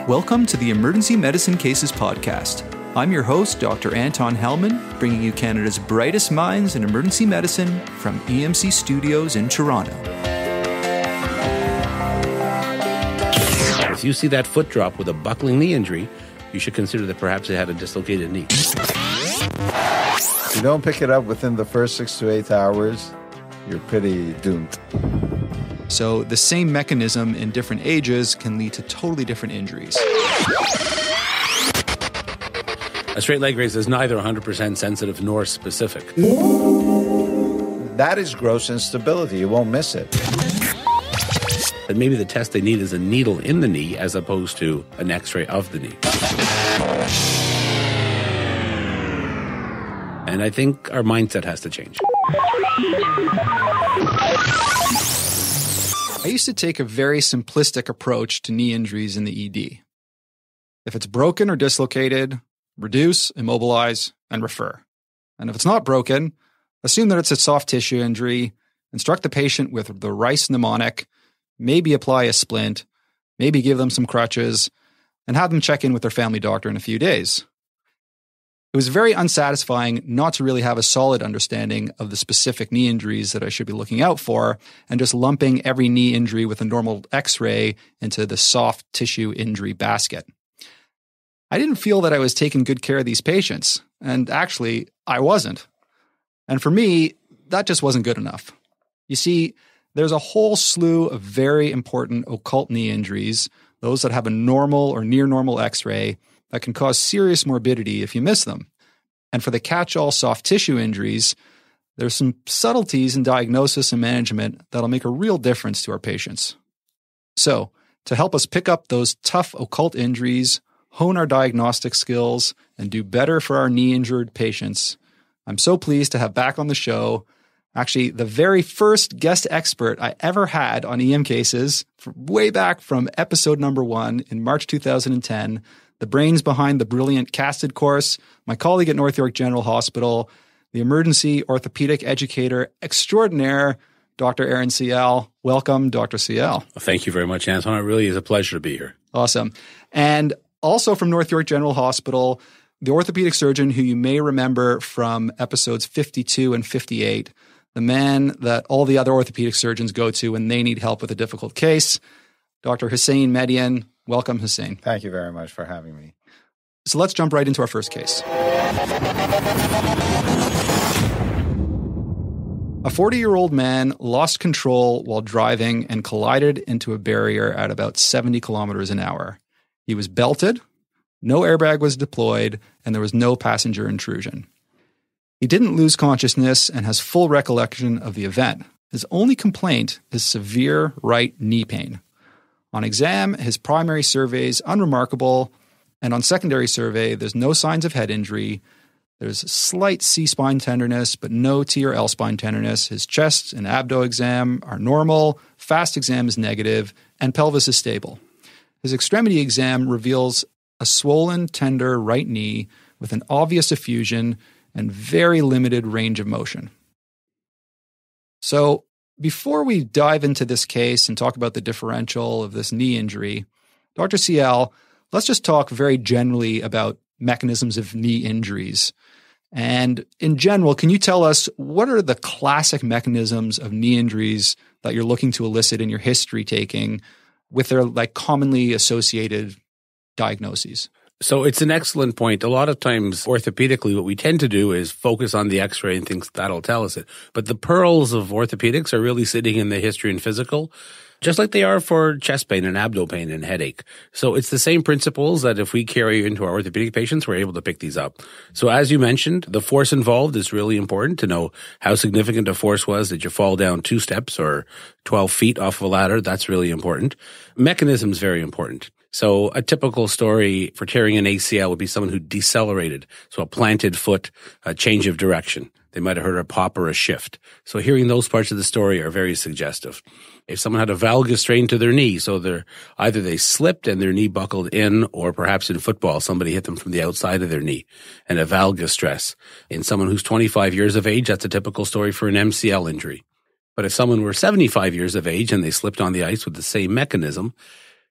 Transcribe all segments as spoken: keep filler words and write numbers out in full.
Welcome to the Emergency Medicine Cases Podcast. I'm your host, Doctor Anton Hellman, bringing you Canada's brightest minds in emergency medicine from E M C Studios in Toronto. If you see that foot drop with a buckling knee injury, you should consider that perhaps they had a dislocated knee. If you don't pick it up within the first six to eight hours, you're pretty doomed. So the same mechanism in different ages can lead to totally different injuries. A straight leg raise is neither one hundred percent sensitive nor specific. That is gross instability. You won't miss it. And maybe the test they need is a needle in the knee as opposed to an x-ray of the knee. And I think our mindset has to change. I used to take a very simplistic approach to knee injuries in the E D. If it's broken or dislocated, reduce, immobilize, and refer. And if it's not broken, assume that it's a soft tissue injury, instruct the patient with the Rice mnemonic, maybe apply a splint, maybe give them some crutches, and have them check in with their family doctor in a few days. It was very unsatisfying not to really have a solid understanding of the specific knee injuries that I should be looking out for and just lumping every knee injury with a normal x-ray into the soft tissue injury basket. I didn't feel that I was taking good care of these patients, and actually, I wasn't. And for me, that just wasn't good enough. You see, there's a whole slew of very important occult knee injuries, those that have a normal or near normal x-ray, that can cause serious morbidity if you miss them. And for the catch-all soft tissue injuries, there's some subtleties in diagnosis and management that'll make a real difference to our patients. So, to help us pick up those tough occult injuries, hone our diagnostic skills, and do better for our knee-injured patients, I'm so pleased to have back on the show, actually the very first guest expert I ever had on E M cases, way back from episode number one in March two thousand ten, the brains behind the brilliant casted course, my colleague at North York General Hospital, the emergency orthopedic educator extraordinaire, Doctor Arun Sayal. Welcome, Doctor Sayal. Well, thank you very much, Anton. It really is a pleasure to be here. Awesome. And also from North York General Hospital, the orthopedic surgeon who you may remember from episodes fifty-two and fifty-eight, the man that all the other orthopedic surgeons go to when they need help with a difficult case, Doctor Hossein Mehdian. Welcome, Hossein. Thank you very much for having me. So let's jump right into our first case. A forty-year-old man lost control while driving and collided into a barrier at about seventy kilometers an hour. He was belted, no airbag was deployed, and there was no passenger intrusion. He didn't lose consciousness and has full recollection of the event. His only complaint is severe right knee pain. On exam, his primary survey is unremarkable, and on secondary survey, there's no signs of head injury. There's slight C-spine tenderness, but no T or L-spine tenderness. His chest and abdo exam are normal, fast exam is negative, and pelvis is stable. His extremity exam reveals a swollen, tender right knee with an obvious effusion and very limited range of motion. So, before we dive into this case and talk about the differential of this knee injury, Doctor Sayal, let's just talk very generally about mechanisms of knee injuries. And in general, can you tell us what are the classic mechanisms of knee injuries that you're looking to elicit in your history taking with their like commonly associated diagnoses? So it's an excellent point. A lot of times, orthopedically, what we tend to do is focus on the x-ray and think that'll tell us it. But the pearls of orthopedics are really sitting in the history and physical, just like they are for chest pain and abdo pain and headache. So it's the same principles that if we carry into our orthopedic patients, we're able to pick these up. So as you mentioned, the force involved is really important to know how significant a force was. Did you fall down two steps or twelve feet off of a ladder? That's really important. Mechanism is very important. So a typical story for tearing an A C L would be someone who decelerated. So a planted foot, a change of direction. They might have heard a pop or a shift. So hearing those parts of the story are very suggestive. If someone had a valgus strain to their knee, so they're either they slipped and their knee buckled in, or perhaps in football, somebody hit them from the outside of their knee, and a valgus stress. In someone who's twenty-five years of age, that's a typical story for an M C L injury. But if someone were seventy-five years of age and they slipped on the ice with the same mechanism,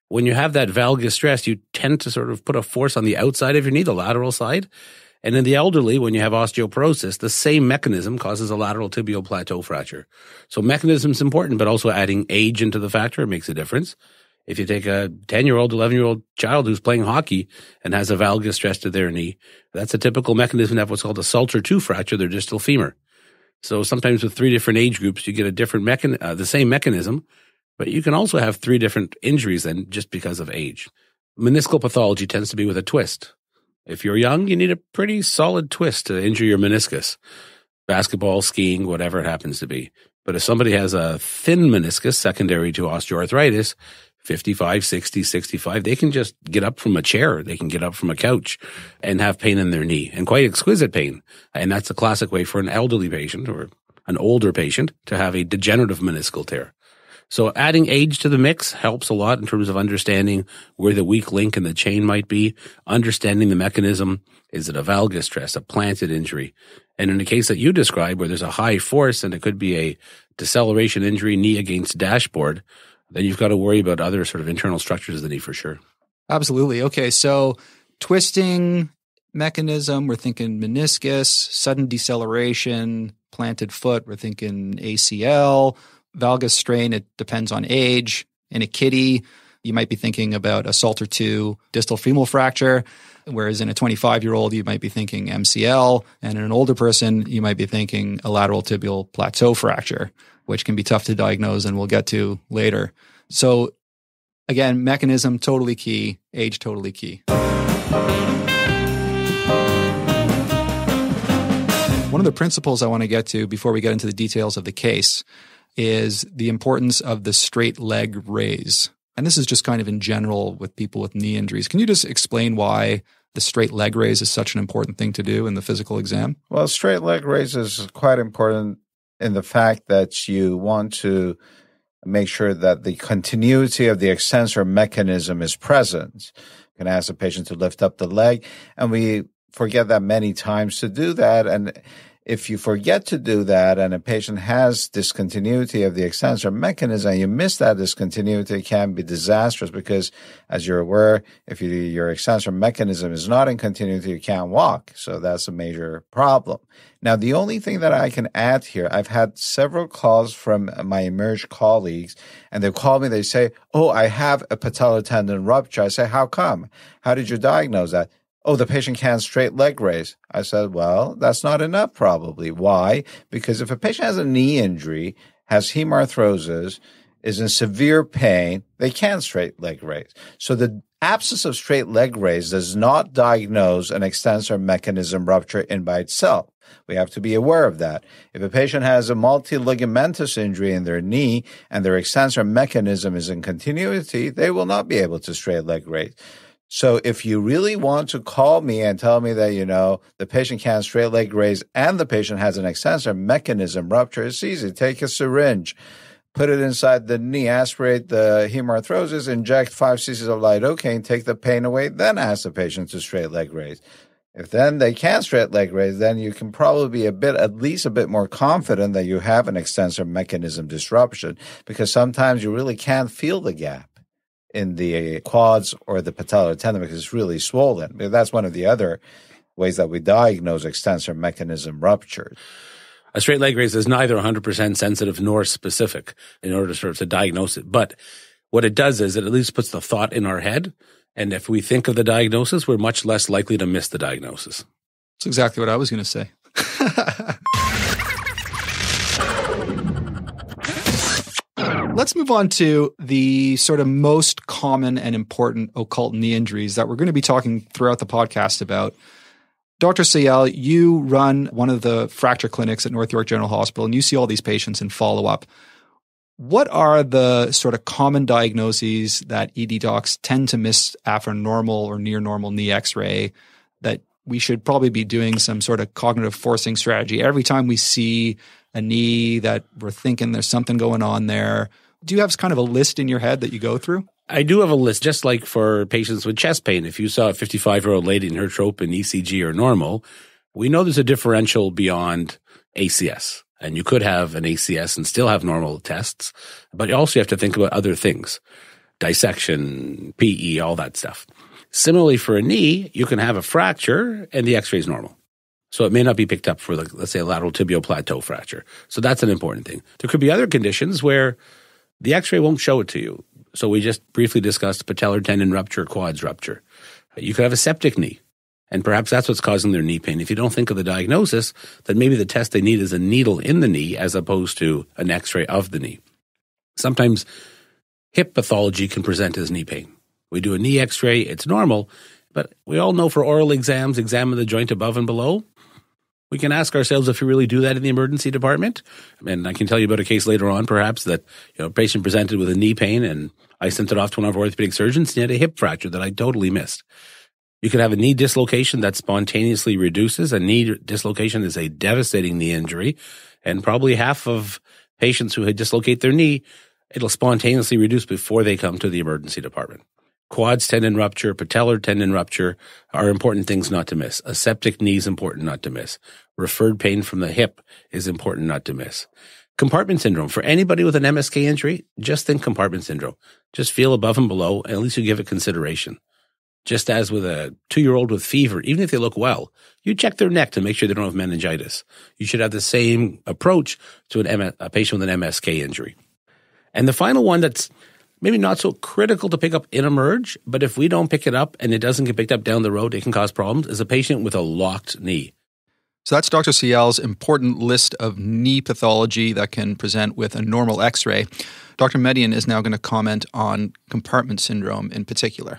When you have that valgus stress, you tend to sort of put a force on the outside of your knee, the lateral side. And in the elderly, when you have osteoporosis, the same mechanism causes a lateral tibial plateau fracture. So mechanism is important, but also adding age into the factor makes a difference. If you take a ten-year-old, eleven-year-old child who's playing hockey and has a valgus stress to their knee, that's a typical mechanism to have what's called a Salter two fracture, their distal femur. So sometimes with three different age groups, you get a different mechan- uh, the same mechanism, but you can also have three different injuries then just because of age. Meniscal pathology tends to be with a twist. If you're young, you need a pretty solid twist to injure your meniscus. Basketball, skiing, whatever it happens to be. But if somebody has a thin meniscus secondary to osteoarthritis, fifty-five, sixty, sixty-five, they can just get up from a chair. They can get up from a couch and have pain in their knee, and quite exquisite pain. And that's a classic way for an elderly patient or an older patient to have a degenerative meniscal tear. So adding age to the mix helps a lot in terms of understanding where the weak link in the chain might be, understanding the mechanism. Is it a valgus stress, a planted injury? And in the case that you described, where there's a high force and it could be a deceleration injury, knee against dashboard, then you've got to worry about other sort of internal structures of the knee for sure. Absolutely. Okay, so twisting mechanism, we're thinking meniscus, sudden deceleration, planted foot, we're thinking A C L. Valgus strain, it depends on age. In a kiddie, you might be thinking about a Salter two distal femoral fracture, whereas in a twenty-five-year-old, you might be thinking M C L. And in an older person, you might be thinking a lateral tibial plateau fracture, which can be tough to diagnose and we'll get to later. So again, mechanism totally key, age totally key. One of the principles I want to get to before we get into the details of the case is the importance of the straight leg raise. And this is just kind of in general with people with knee injuries. Can you just explain why the straight leg raise is such an important thing to do in the physical exam? Well, straight leg raise is quite important in the fact that you want to make sure that the continuity of the extensor mechanism is present. You can ask the patient to lift up the leg, and we forget that many times to do that. And if you forget to do that and a patient has discontinuity of the extensor mechanism and you miss that discontinuity, it can be disastrous because, as you're aware, if you, your extensor mechanism is not in continuity, you can't walk. So that's a major problem. Now, the only thing that I can add here, I've had several calls from my emerged colleagues, and they call me, they say, oh, I have a patellar tendon rupture. I say, how come? How did you diagnose that? Oh, the patient can't straight leg raise. I said, well, that's not enough probably. Why? Because if a patient has a knee injury, has hemarthrosis, is in severe pain, they can't straight leg raise. So the absence of straight leg raise does not diagnose an extensor mechanism rupture in by itself. We have to be aware of that. If a patient has a multiligamentous injury in their knee and their extensor mechanism is in continuity, they will not be able to straight leg raise. So if you really want to call me and tell me that, you know, the patient can't straight leg raise and the patient has an extensor mechanism rupture, it's easy. Take a syringe, put it inside the knee, aspirate the hemarthrosis, inject five cc's of lidocaine, take the pain away, then ask the patient to straight leg raise. If then they can't straight leg raise, then you can probably be a bit, at least a bit more confident that you have an extensor mechanism disruption, because sometimes you really can't feel the gap in the quads or the patellar tendon because it's really swollen. That's one of the other ways that we diagnose extensor mechanism rupture. A straight leg raise is neither one hundred percent sensitive nor specific in order to sort of to diagnose it. But what it does is it at least puts the thought in our head. And if we think of the diagnosis, we're much less likely to miss the diagnosis. That's exactly what I was going to say. Let's move on to the sort of most common and important occult knee injuries that we're going to be talking throughout the podcast about. Doctor Sayal, you run one of the fracture clinics at North York General Hospital, and you see all these patients in follow-up. What are the sort of common diagnoses that E D docs tend to miss after normal or near normal knee x-ray that we should probably be doing some sort of cognitive forcing strategy every time we see a knee that we're thinking there's something going on there? Do you have kind of a list in your head that you go through? I do have a list, just like for patients with chest pain. If you saw a fifty-five-year-old lady and her trope in E C G or normal, we know there's a differential beyond A C S. And you could have an A C S and still have normal tests, but you also have to think about other things. dissection, P E, all that stuff. Similarly, for a knee, you can have a fracture and the x-ray is normal. So it may not be picked up for, like, let's say, a lateral tibial plateau fracture. So that's an important thing. There could be other conditions where the x-ray won't show it to you. So we just briefly discussed patellar tendon rupture, quads rupture. You could have a septic knee, and perhaps that's what's causing their knee pain. If you don't think of the diagnosis, then maybe the test they need is a needle in the knee as opposed to an x-ray of the knee. Sometimes hip pathology can present as knee pain. We do a knee x-ray, it's normal, but we all know for oral exams, examine the joint above and below. We can ask ourselves if we really do that in the emergency department. And I can tell you about a case later on, perhaps, that, you know, a patient presented with a knee pain and I sent it off to one of our orthopedic surgeons and he had a hip fracture that I totally missed. You could have a knee dislocation that spontaneously reduces. A knee dislocation is a devastating knee injury, and probably half of patients who dislocate their knee, it'll spontaneously reduce before they come to the emergency department. Quads tendon rupture, patellar tendon rupture are important things not to miss. A septic knee is important not to miss. Referred pain from the hip is important not to miss. Compartment syndrome. For anybody with an M S K injury, just think compartment syndrome. Just feel above and below, and at least you give it consideration. Just as with a two-year-old with fever, even if they look well, you check their neck to make sure they don't have meningitis. You should have the same approach to an M S, a patient with an M S K injury. And the final one that's maybe not so critical to pick up in emerge, but if we don't pick it up and it doesn't get picked up down the road, it can cause problems, is a patient with a locked knee. So that's Doctor Sayal's important list of knee pathology that can present with a normal x-ray. Doctor Mehdian is now going to comment on compartment syndrome in particular.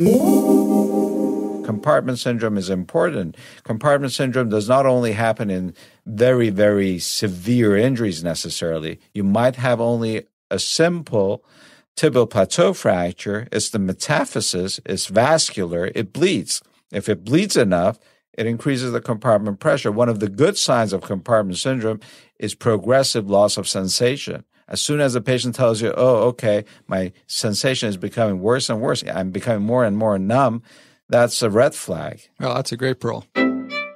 Compartment syndrome is important. Compartment syndrome does not only happen in very, very severe injuries necessarily. You might have only a simple tibial plateau fracture. It's the metaphysis. It's vascular. It bleeds. If it bleeds enough, it increases the compartment pressure. One of the good signs of compartment syndrome is progressive loss of sensation. As soon as the patient tells you, oh, okay, my sensation is becoming worse and worse, I'm becoming more and more numb, that's a red flag. Well, that's a great pearl. So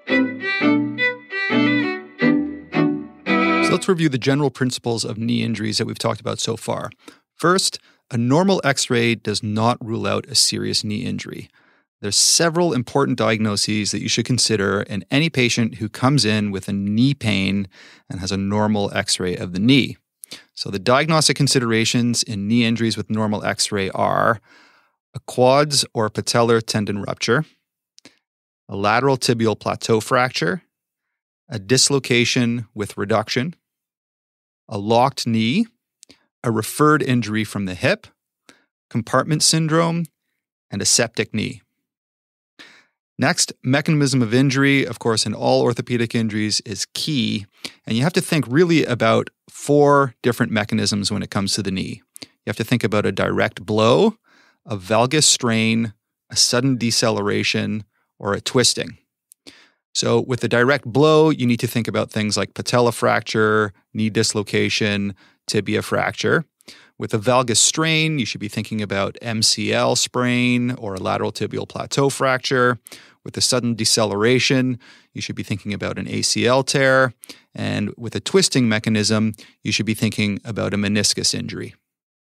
let's review the general principles of knee injuries that we've talked about so far. First, a normal x-ray does not rule out a serious knee injury. There's several important diagnoses that you should consider in any patient who comes in with a knee pain and has a normal x-ray of the knee. So the diagnostic considerations in knee injuries with normal x-ray are a quads or patellar tendon rupture, a lateral tibial plateau fracture, a dislocation with reduction, a locked knee, a referred injury from the hip, compartment syndrome, and a septic knee. Next, mechanism of injury, of course, in all orthopedic injuries is key, and you have to think really about four different mechanisms when it comes to the knee. You have to think about a direct blow, a valgus strain, a sudden deceleration, or a twisting. So with the direct blow, you need to think about things like patella fracture, knee dislocation, tibia fracture. With a valgus strain, you should be thinking about M C L sprain or a lateral tibial plateau fracture. With a sudden deceleration, you should be thinking about an A C L tear. And with a twisting mechanism, you should be thinking about a meniscus injury.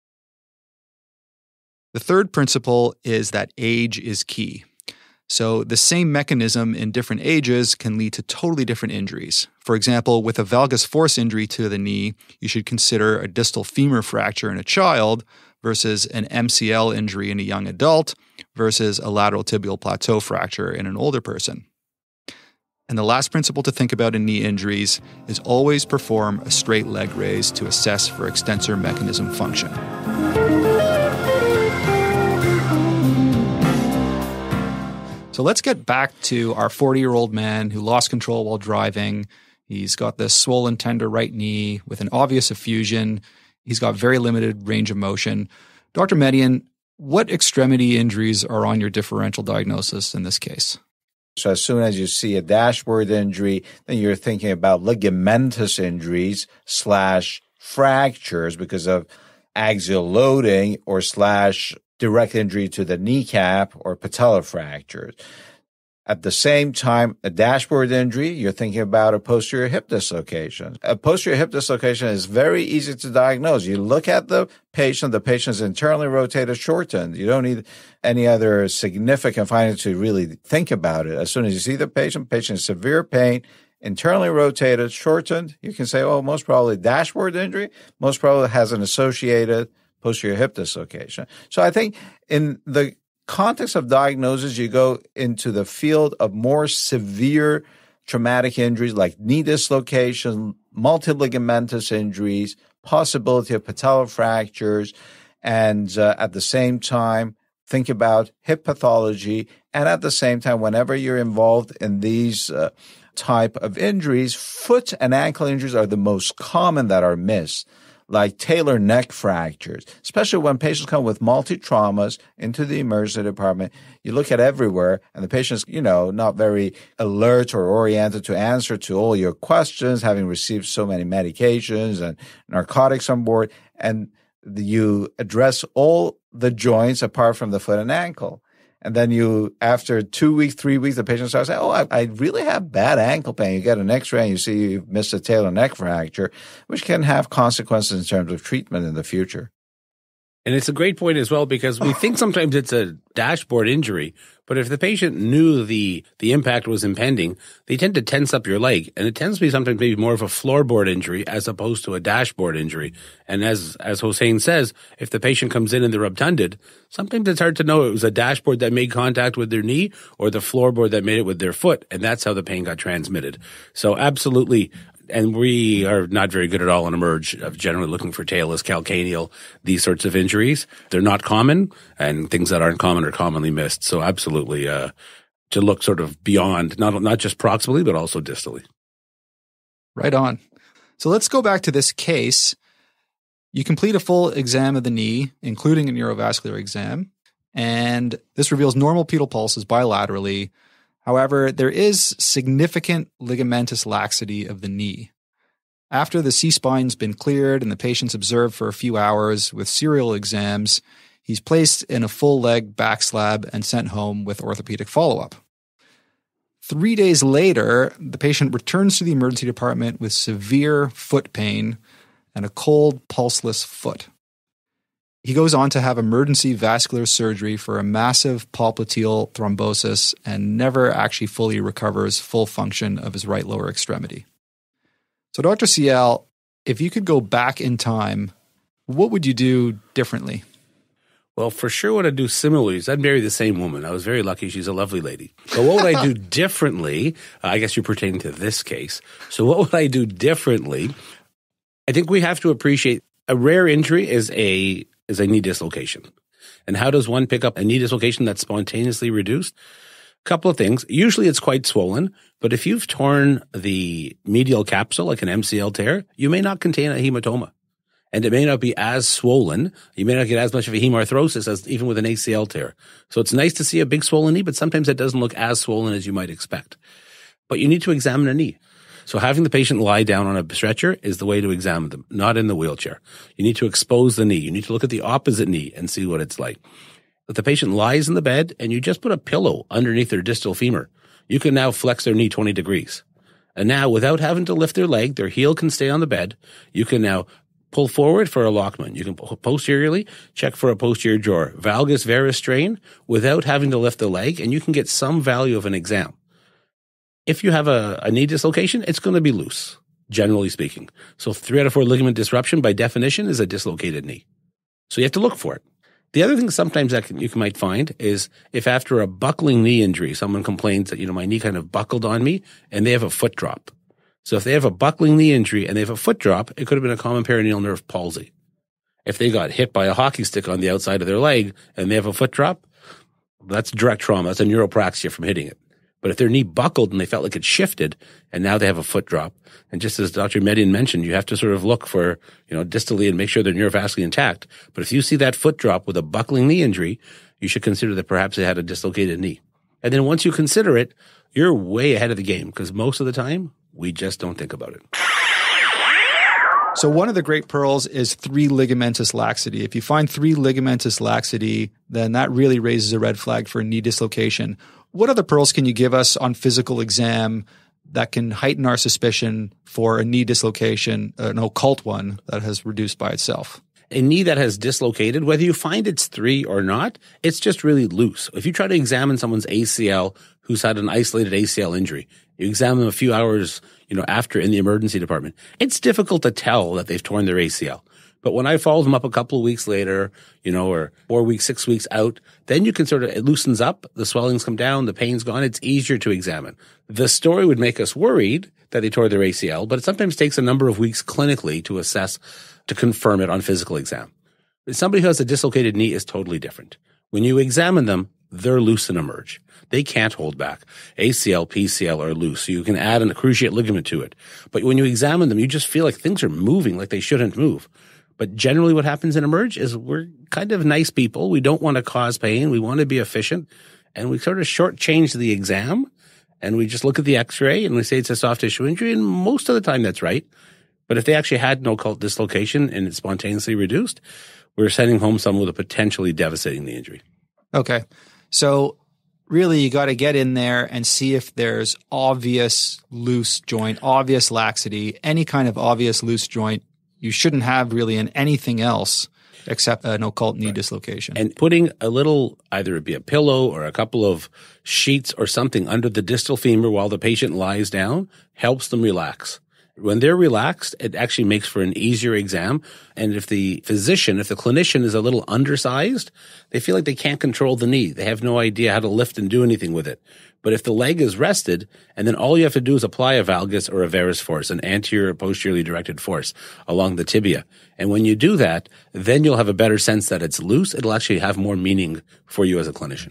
The third principle is that age is key. So the same mechanism in different ages can lead to totally different injuries. For example, with a valgus force injury to the knee, you should consider a distal femur fracture in a child versus an M C L injury in a young adult versus a lateral tibial plateau fracture in an older person. And the last principle to think about in knee injuries is always perform a straight leg raise to assess for extensor mechanism function. So let's get back to our forty-year-old man who lost control while driving. He's got this swollen tender right knee with an obvious effusion. He's got very limited range of motion. Doctor Mehdian, what extremity injuries are on your differential diagnosis in this case? So as soon as you see a dashboard injury, then you're thinking about ligamentous injuries slash fractures because of axial loading or slash direct injury to the kneecap or patella fractures. At the same time, a dashboard injury, you're thinking about a posterior hip dislocation. A posterior hip dislocation is very easy to diagnose. You look at the patient, the patient's internally rotated, shortened. You don't need any other significant findings to really think about it. As soon as you see the patient, patient in severe pain, internally rotated, shortened, you can say, oh, most probably dashboard injury, most probably has an associated posterior hip dislocation. So I think in the context of diagnosis, you go into the field of more severe traumatic injuries like knee dislocation, multiligamentous injuries, possibility of patella fractures, and uh, at the same time, think about hip pathology. And at the same time, whenever you're involved in these uh, type of injuries, foot and ankle injuries are the most common that are missed, like talar neck fractures, especially when patients come with multi-traumas into the emergency department. You look at everywhere, and the patient's, you know, not very alert or oriented to answer to all your questions, having received so many medications and narcotics on board, and you address all the joints apart from the foot and ankle. And then you, after two weeks, three weeks, the patient starts saying, oh, I, I really have bad ankle pain. You get an x-ray and you see you've missed a talar neck fracture, which can have consequences in terms of treatment in the future. And it's a great point as well, because we think sometimes it's a dashboard injury, but if the patient knew the the impact was impending, they tend to tense up your leg, and it tends to be sometimes maybe more of a floorboard injury as opposed to a dashboard injury. And as as Hossein says, if the patient comes in and they're obtunded, sometimes it's hard to know it was a dashboard that made contact with their knee or the floorboard that made it with their foot, and that's how the pain got transmitted. So absolutely. And we are not very good at all in emerge of generally looking for talus, calcaneal, these sorts of injuries. They're not common, and things that aren't common are commonly missed. So absolutely, uh, to look sort of beyond, not, not just proximally, but also distally. Right on. So let's go back to this case. You complete a full exam of the knee, including a neurovascular exam, and this reveals normal pedal pulses bilaterally. However, there is significant ligamentous laxity of the knee. After the C-spine's been cleared and the patient's observed for a few hours with serial exams, he's placed in a full leg back slab and sent home with orthopedic follow-up. Three days later, the patient returns to the emergency department with severe foot pain and a cold, pulseless foot. He goes on to have emergency vascular surgery for a massive popliteal thrombosis and never actually fully recovers full function of his right lower extremity. So, Doctor Sayal, if you could go back in time, what would you do differently? Well, for sure what I'd do similarly is I'd marry the same woman. I was very lucky. She's a lovely lady. But what would I do differently? Uh, I guess you're pertaining to this case. So what would I do differently? I think we have to appreciate a rare injury is a is a knee dislocation. And how does one pick up a knee dislocation that's spontaneously reduced? A couple of things. Usually it's quite swollen, but if you've torn the medial capsule like an M C L tear, you may not contain a hematoma. And it may not be as swollen. You may not get as much of a hemarthrosis as even with an A C L tear. So it's nice to see a big swollen knee, but sometimes it doesn't look as swollen as you might expect. But you need to examine a knee. So having the patient lie down on a stretcher is the way to examine them, not in the wheelchair. You need to expose the knee. You need to look at the opposite knee and see what it's like. If the patient lies in the bed and you just put a pillow underneath their distal femur, you can now flex their knee twenty degrees. And now, without having to lift their leg, their heel can stay on the bed. You can now pull forward for a Lockman. You can posteriorly check for a posterior drawer. Valgus varus strain without having to lift the leg, and you can get some value of an exam. If you have a, a knee dislocation, it's going to be loose, generally speaking. So three out of four ligament disruption, by definition, is a dislocated knee. So you have to look for it. The other thing sometimes that can, you might find is if after a buckling knee injury, someone complains that, you know, my knee kind of buckled on me and they have a foot drop. So if they have a buckling knee injury and they have a foot drop, it could have been a common peroneal nerve palsy. If they got hit by a hockey stick on the outside of their leg and they have a foot drop, that's direct trauma. That's a neuropraxia from hitting it. But if their knee buckled and they felt like it shifted and now they have a foot drop, and just as Doctor Mehdian mentioned, you have to sort of look for, you know, distally and make sure they're neurovascularly intact. But if you see that foot drop with a buckling knee injury, you should consider that perhaps they had a dislocated knee. And then once you consider it, you're way ahead of the game because most of the time, we just don't think about it. So one of the great pearls is three ligamentous laxity. If you find three ligamentous laxity, then that really raises a red flag for knee dislocation. What other pearls can you give us on physical exam that can heighten our suspicion for a knee dislocation, an occult one that has reduced by itself? A knee that has dislocated, whether you find it's three or not, it's just really loose. If you try to examine someone's A C L who's had an isolated A C L injury, you examine them a few hours, you know, after in the emergency department, it's difficult to tell that they've torn their A C L. But when I follow them up a couple of weeks later, you know, or four weeks, six weeks out, then you can sort of, it loosens up, the swelling's come down, the pain's gone, it's easier to examine. The story would make us worried that they tore their A C L, but it sometimes takes a number of weeks clinically to assess, to confirm it on physical exam. But somebody who has a dislocated knee is totally different. When you examine them, they're loose and emerge. They can't hold back. A C L, P C L are loose, so you can add an cruciate ligament to it. But when you examine them, you just feel like things are moving like they shouldn't move. But generally what happens in Emerge is we're kind of nice people. We don't want to cause pain. We want to be efficient. And we sort of shortchange the exam. And we just look at the x-ray and we say it's a soft tissue injury. And most of the time that's right. But if they actually had no occult dislocation and it's spontaneously reduced, we're sending home someone with a potentially devastating knee injury. Okay. So really you got to get in there and see if there's obvious loose joint, obvious laxity, any kind of obvious loose joint. You shouldn't have really in anything else except an occult knee right. dislocation. And putting a little, either it be a pillow or a couple of sheets or something under the distal femur while the patient lies down helps them relax. When they're relaxed, it actually makes for an easier exam. And if the physician, if the clinician is a little undersized, they feel like they can't control the knee. They have no idea how to lift and do anything with it. But if the leg is rested, and then all you have to do is apply a valgus or a varus force, an anterior or posteriorly directed force along the tibia. And when you do that, then you'll have a better sense that it's loose. It'll actually have more meaning for you as a clinician.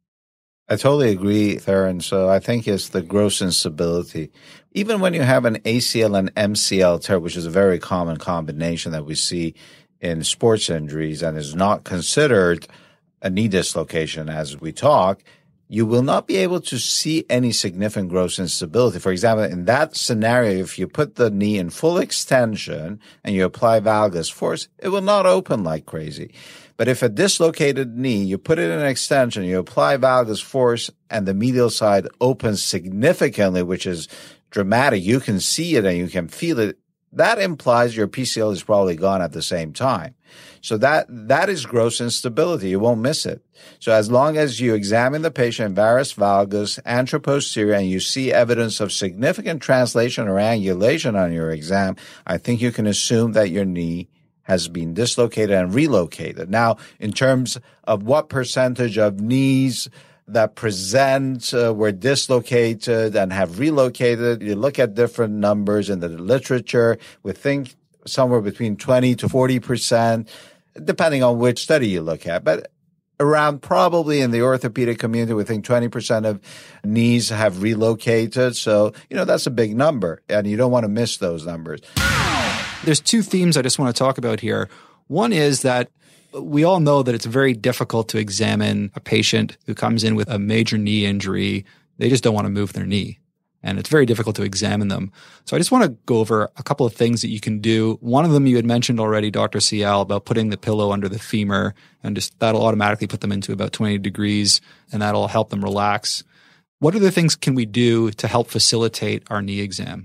I totally agree, Theron. So I think it's the gross instability. Even when you have an A C L and M C L tear, which is a very common combination that we see in sports injuries and is not considered a knee dislocation as we talk, you will not be able to see any significant gross instability. For example, in that scenario, if you put the knee in full extension and you apply valgus force, it will not open like crazy. But if a dislocated knee, you put it in an extension, you apply valgus force, and the medial side opens significantly, which is dramatic, you can see it and you can feel it, that implies your P C L is probably gone at the same time. So that that is gross instability. You won't miss it. So as long as you examine the patient, varus valgus, anteroposterior, and you see evidence of significant translation or angulation on your exam, I think you can assume that your knee has been dislocated and relocated. Now, in terms of what percentage of knees that present uh, were dislocated and have relocated, you look at different numbers in the literature. We think somewhere between twenty to forty percent, depending on which study you look at. But around probably in the orthopedic community, we think twenty percent of knees have relocated. So, you know, that's a big number, and you don't want to miss those numbers. There's two themes I just want to talk about here. One is that we all know that it's very difficult to examine a patient who comes in with a major knee injury. They just don't want to move their knee. And it's very difficult to examine them. So I just want to go over a couple of things that you can do. One of them you had mentioned already, Doctor Sayal, about putting the pillow under the femur, and just that'll automatically put them into about twenty degrees, and that'll help them relax. What other things can we do to help facilitate our knee exam?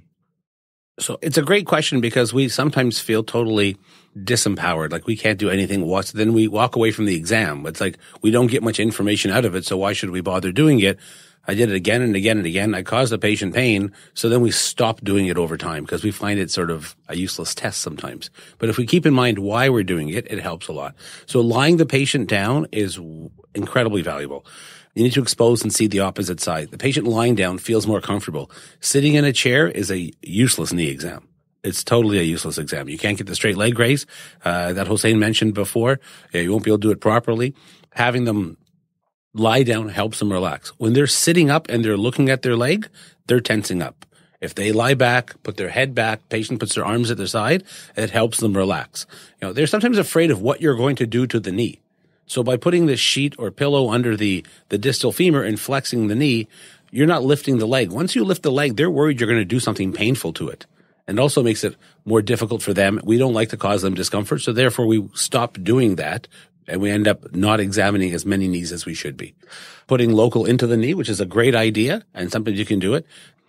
So it's a great question because we sometimes feel totally disempowered, like we can't do anything. What's then we walk away from the exam. It's like we don't get much information out of it, so why should we bother doing it? I did it again and again and again. I caused the patient pain, so then we stop doing it over time because we find it sort of a useless test sometimes. But if we keep in mind why we're doing it, it helps a lot. So lying the patient down is incredibly valuable. You need to expose and see the opposite side. The patient lying down feels more comfortable. Sitting in a chair is a useless knee exam. It's totally a useless exam. You can't get the straight leg raise uh, that Hossein mentioned before. You won't be able to do it properly. Having them lie down helps them relax. When they're sitting up and they're looking at their leg, they're tensing up. If they lie back, put their head back, patient puts their arms at their side, it helps them relax. You know, they're sometimes afraid of what you're going to do to the knee. So by putting this sheet or pillow under the, the distal femur and flexing the knee, you're not lifting the leg. Once you lift the leg, they're worried you're going to do something painful to it. And also makes it more difficult for them. We don't like to cause them discomfort, so therefore we stop doing that And we end up not examining as many knees as we should be. Putting local into the knee, which is a great idea, and sometimes you can do it.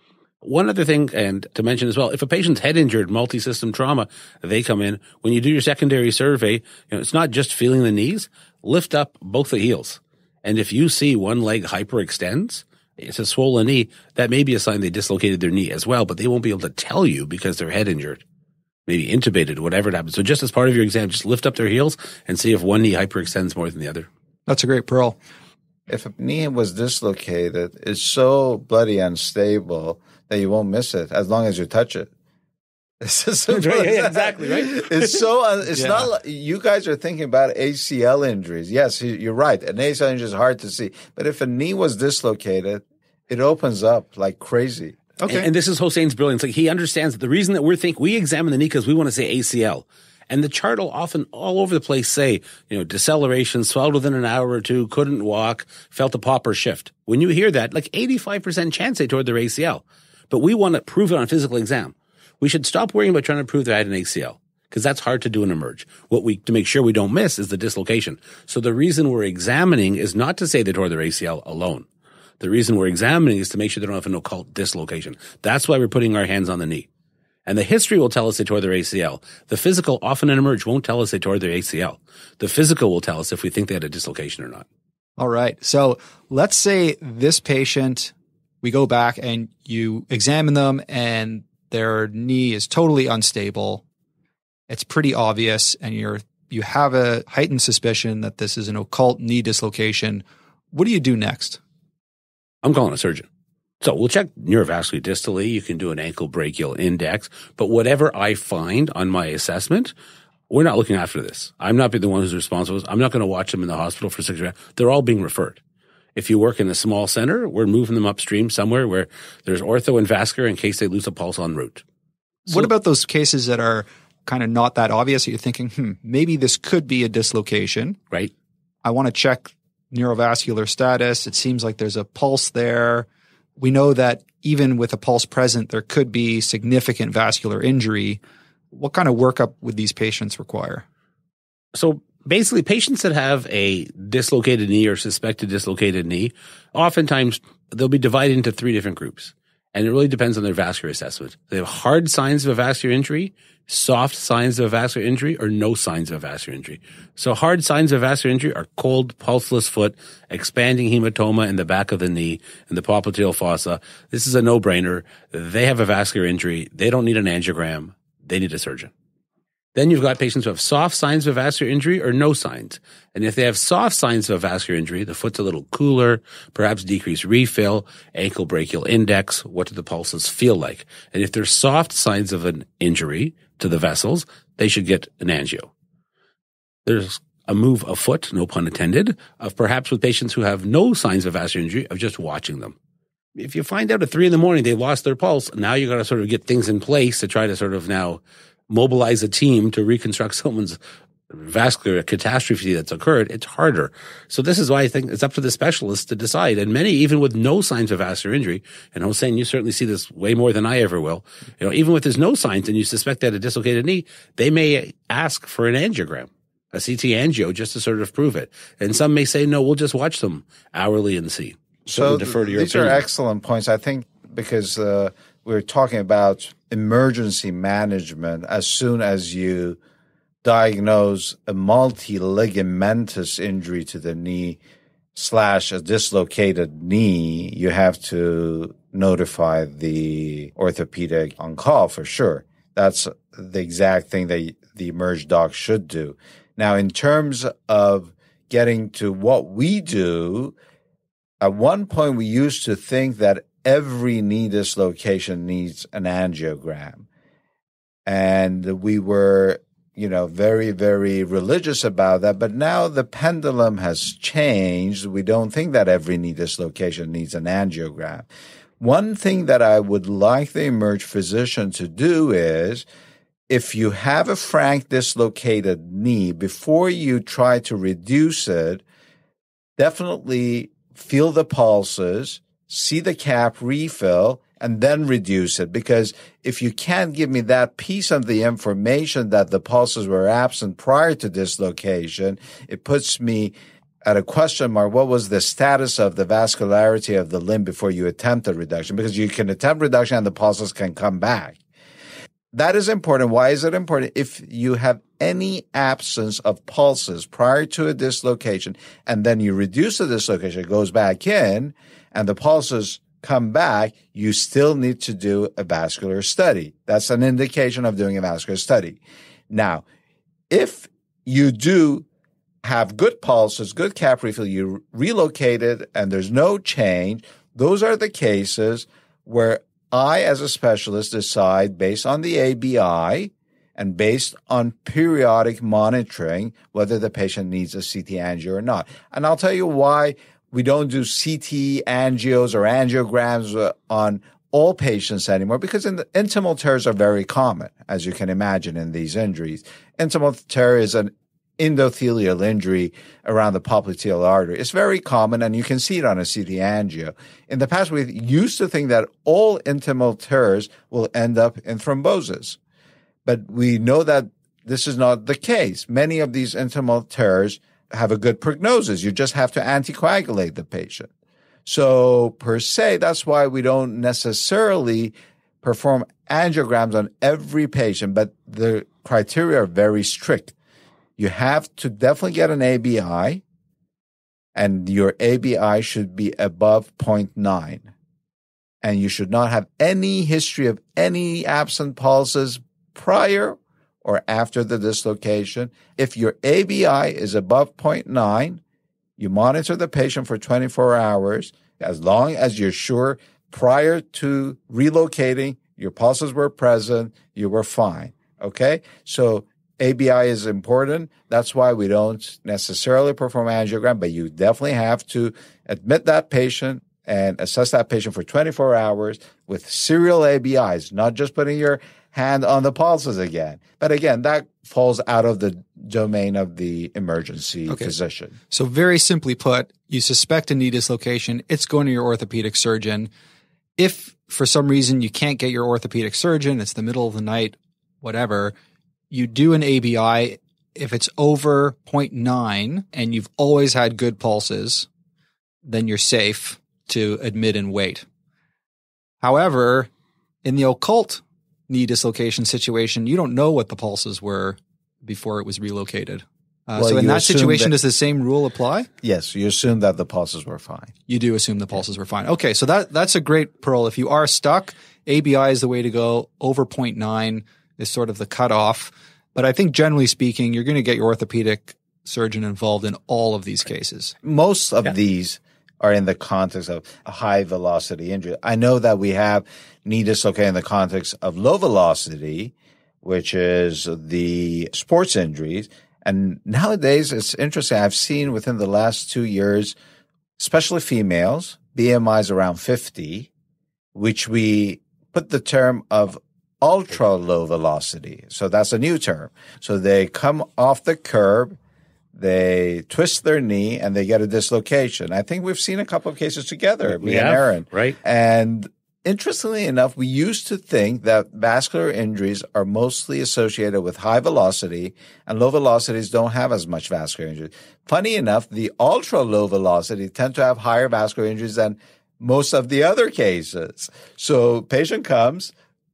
One other thing, and to mention as well, if a patient's head injured, multi-system trauma, they come in, when you do your secondary survey, you know, it's not just feeling the knees, lift up both the heels. And if you see one leg hyperextends, it's a swollen knee, that may be a sign they dislocated their knee as well, but they won't be able to tell you because they're head injured, maybe intubated, whatever it happens. So just as part of your exam, just lift up their heels and see if one knee hyperextends more than the other. That's a great pearl. If a knee was dislocated, it's so bloody unstable that you won't miss it as long as you touch it. It's just so right, yeah, exactly, right? It's so, un- it's Yeah. not like, you guys are thinking about A C L injuries. Yes, you- you're right. An A C L injury is hard to see. But if a knee was dislocated, it opens up like crazy. Okay. And, and this is Hossein's brilliance. Like, he understands that the reason that we're think we examine the knee because we want to say A C L. And the chart will often all over the place say, you know, deceleration, swelled within an hour or two, couldn't walk, felt a pop or shift. When you hear that, like eighty-five percent chance they tore their A C L. But we want to prove it on a physical exam. We should stop worrying about trying to prove they had an A C L because that's hard to do in emerge. What we, to make sure we don't miss is the dislocation. So the reason we're examining is not to say they tore their A C L alone. The reason we're examining is to make sure they don't have an occult dislocation. That's why we're putting our hands on the knee. And the history will tell us they tore their A C L. The physical, often in emerge, won't tell us they tore their A C L. The physical will tell us if we think they had a dislocation or not. All right. So let's say this patient, we go back and you examine them and their knee is totally unstable. It's pretty obvious, and you're you have a heightened suspicion that this is an occult knee dislocation. What do you do next? I'm calling a surgeon. So we'll check neurovascular distally. You can do an ankle brachial index. But whatever I find on my assessment, we're not looking after this. I'm not being the one who's responsible. I'm not going to watch them in the hospital for six months. They're all being referred. If you work in a small center, we're moving them upstream somewhere where there's ortho and vascular in case they lose a pulse en route. So, what about those cases that are kind of not that obvious? You're thinking, hmm, maybe this could be a dislocation. Right. I want to check neurovascular status. It seems like there's a pulse there. We know that even with a pulse present, there could be significant vascular injury. What kind of workup would these patients require? So basically, patients that have a dislocated knee or suspected dislocated knee, oftentimes they'll be divided into three different groups. And it really depends on their vascular assessment. They have hard signs of a vascular injury, soft signs of a vascular injury, or no signs of a vascular injury. So hard signs of vascular injury are cold, pulseless foot, expanding hematoma in the back of the knee, and the popliteal fossa. This is a no-brainer. They have a vascular injury. They don't need an angiogram. They need a surgeon. Then you've got patients who have soft signs of vascular injury or no signs. And if they have soft signs of vascular injury, the foot's a little cooler, perhaps decreased refill, ankle brachial index, what do the pulses feel like? And if there's soft signs of an injury to the vessels, they should get an angio. There's a move afoot, no pun intended, of perhaps with patients who have no signs of vascular injury, of just watching them. If you find out at three in the morning they lost their pulse, now you got to sort of get things in place to try to sort of now mobilize a team to reconstruct someone's vascular catastrophe that's occurred. It's harder. So this is why I think it's up to the specialists to decide. And many, even with no signs of vascular injury, and Hossein, you certainly see this way more than I ever will, you know, even with there's no signs and you suspect that a dislocated knee, they may ask for an angiogram, a C T angio, just to sort of prove it. And some may say, no, we'll just watch them hourly and see. So, So defer to your these opinion. are excellent points, I think, because uh, we're talking about emergency management as soon as you diagnose a multi-ligamentous injury to the knee slash a dislocated knee, you have to notify the orthopedic on call for sure. That's the exact thing that the emerge doc should do. Now, in terms of getting to what we do, at one point we used to think that every knee dislocation needs an angiogram. And we were, you know, very, very religious about that. But now the pendulum has changed. We don't think that every knee dislocation needs an angiogram. One thing that I would like the emerge physician to do is, if you have a frank dislocated knee, before you try to reduce it, definitely feel the pulses, see the cap refill, and then reduce it. Because if you can't give me that piece of the information that the pulses were absent prior to dislocation, it puts me at a question mark. What was the status of the vascularity of the limb before you attempted reduction? Because you can attempt reduction and the pulses can come back. That is important. Why is it important? If you have any absence of pulses prior to a dislocation and then you reduce the dislocation, it goes back in, and the pulses come back, you still need to do a vascular study. That's an indication of doing a vascular study. Now, if you do have good pulses, good cap refill, you relocated and there's no change, those are the cases where I, as a specialist, decide based on the A B I and based on periodic monitoring whether the patient needs a C T angio or not. And I'll tell you why we don't do C T angios or angiograms on all patients anymore, because in the, intimal tears are very common, as you can imagine, in these injuries. Intimal tear is an endothelial injury around the popliteal artery. It's very common, and you can see it on a C T angio. In the past, we used to think that all intimal tears will end up in thrombosis. But we know that this is not the case. Many of these intimal tears have a good prognosis. You just have to anticoagulate the patient. So per se, that's why we don't necessarily perform angiograms on every patient, but the criteria are very strict. You have to definitely get an A B I, and your A B I should be above zero point nine. And you should not have any history of any absent pulses prior or after the dislocation. If your A B I is above zero point nine, you monitor the patient for twenty-four hours. As long as you're sure prior to relocating, your pulses were present, you were fine. Okay? So A B I is important. That's why we don't necessarily perform angiogram, but you definitely have to admit that patient and assess that patient for twenty-four hours with serial A B Is, not just putting your hand on the pulses again. But again, that falls out of the domain of the emergency okay. physician. So very simply put, you suspect a knee dislocation, it's going to your orthopedic surgeon. If for some reason you can't get your orthopedic surgeon, it's the middle of the night, whatever, you do an A B I. If it's over zero point nine and you've always had good pulses, then you're safe to admit and wait. However, in the occult knee dislocation situation, you don't know what the pulses were before it was relocated. Uh, well, so in that situation, that, does the same rule apply? Yes, you assume that the pulses were fine. You do assume the pulses were fine. Okay, so that that's a great pearl. If you are stuck, A B I is the way to go. Over zero point nine is sort of the cutoff. But I think generally speaking, you're going to get your orthopedic surgeon involved in all of these cases. Most of yeah. these are in the context of a high velocity injury. I know that we have knee dislocation in the context of low velocity, which is the sports injuries. And nowadays, it's interesting. I've seen within the last two years, especially females, B M Is around fifty, which we put the term of ultra low velocity. So that's a new term. So they come off the curb, they twist their knee, and they get a dislocation. I think we've seen a couple of cases together, me yeah, and Arun. Right. And interestingly enough, we used to think that vascular injuries are mostly associated with high velocity, and low velocities don't have as much vascular injury. Funny enough, the ultra low velocity tend to have higher vascular injuries than most of the other cases. So patient comes,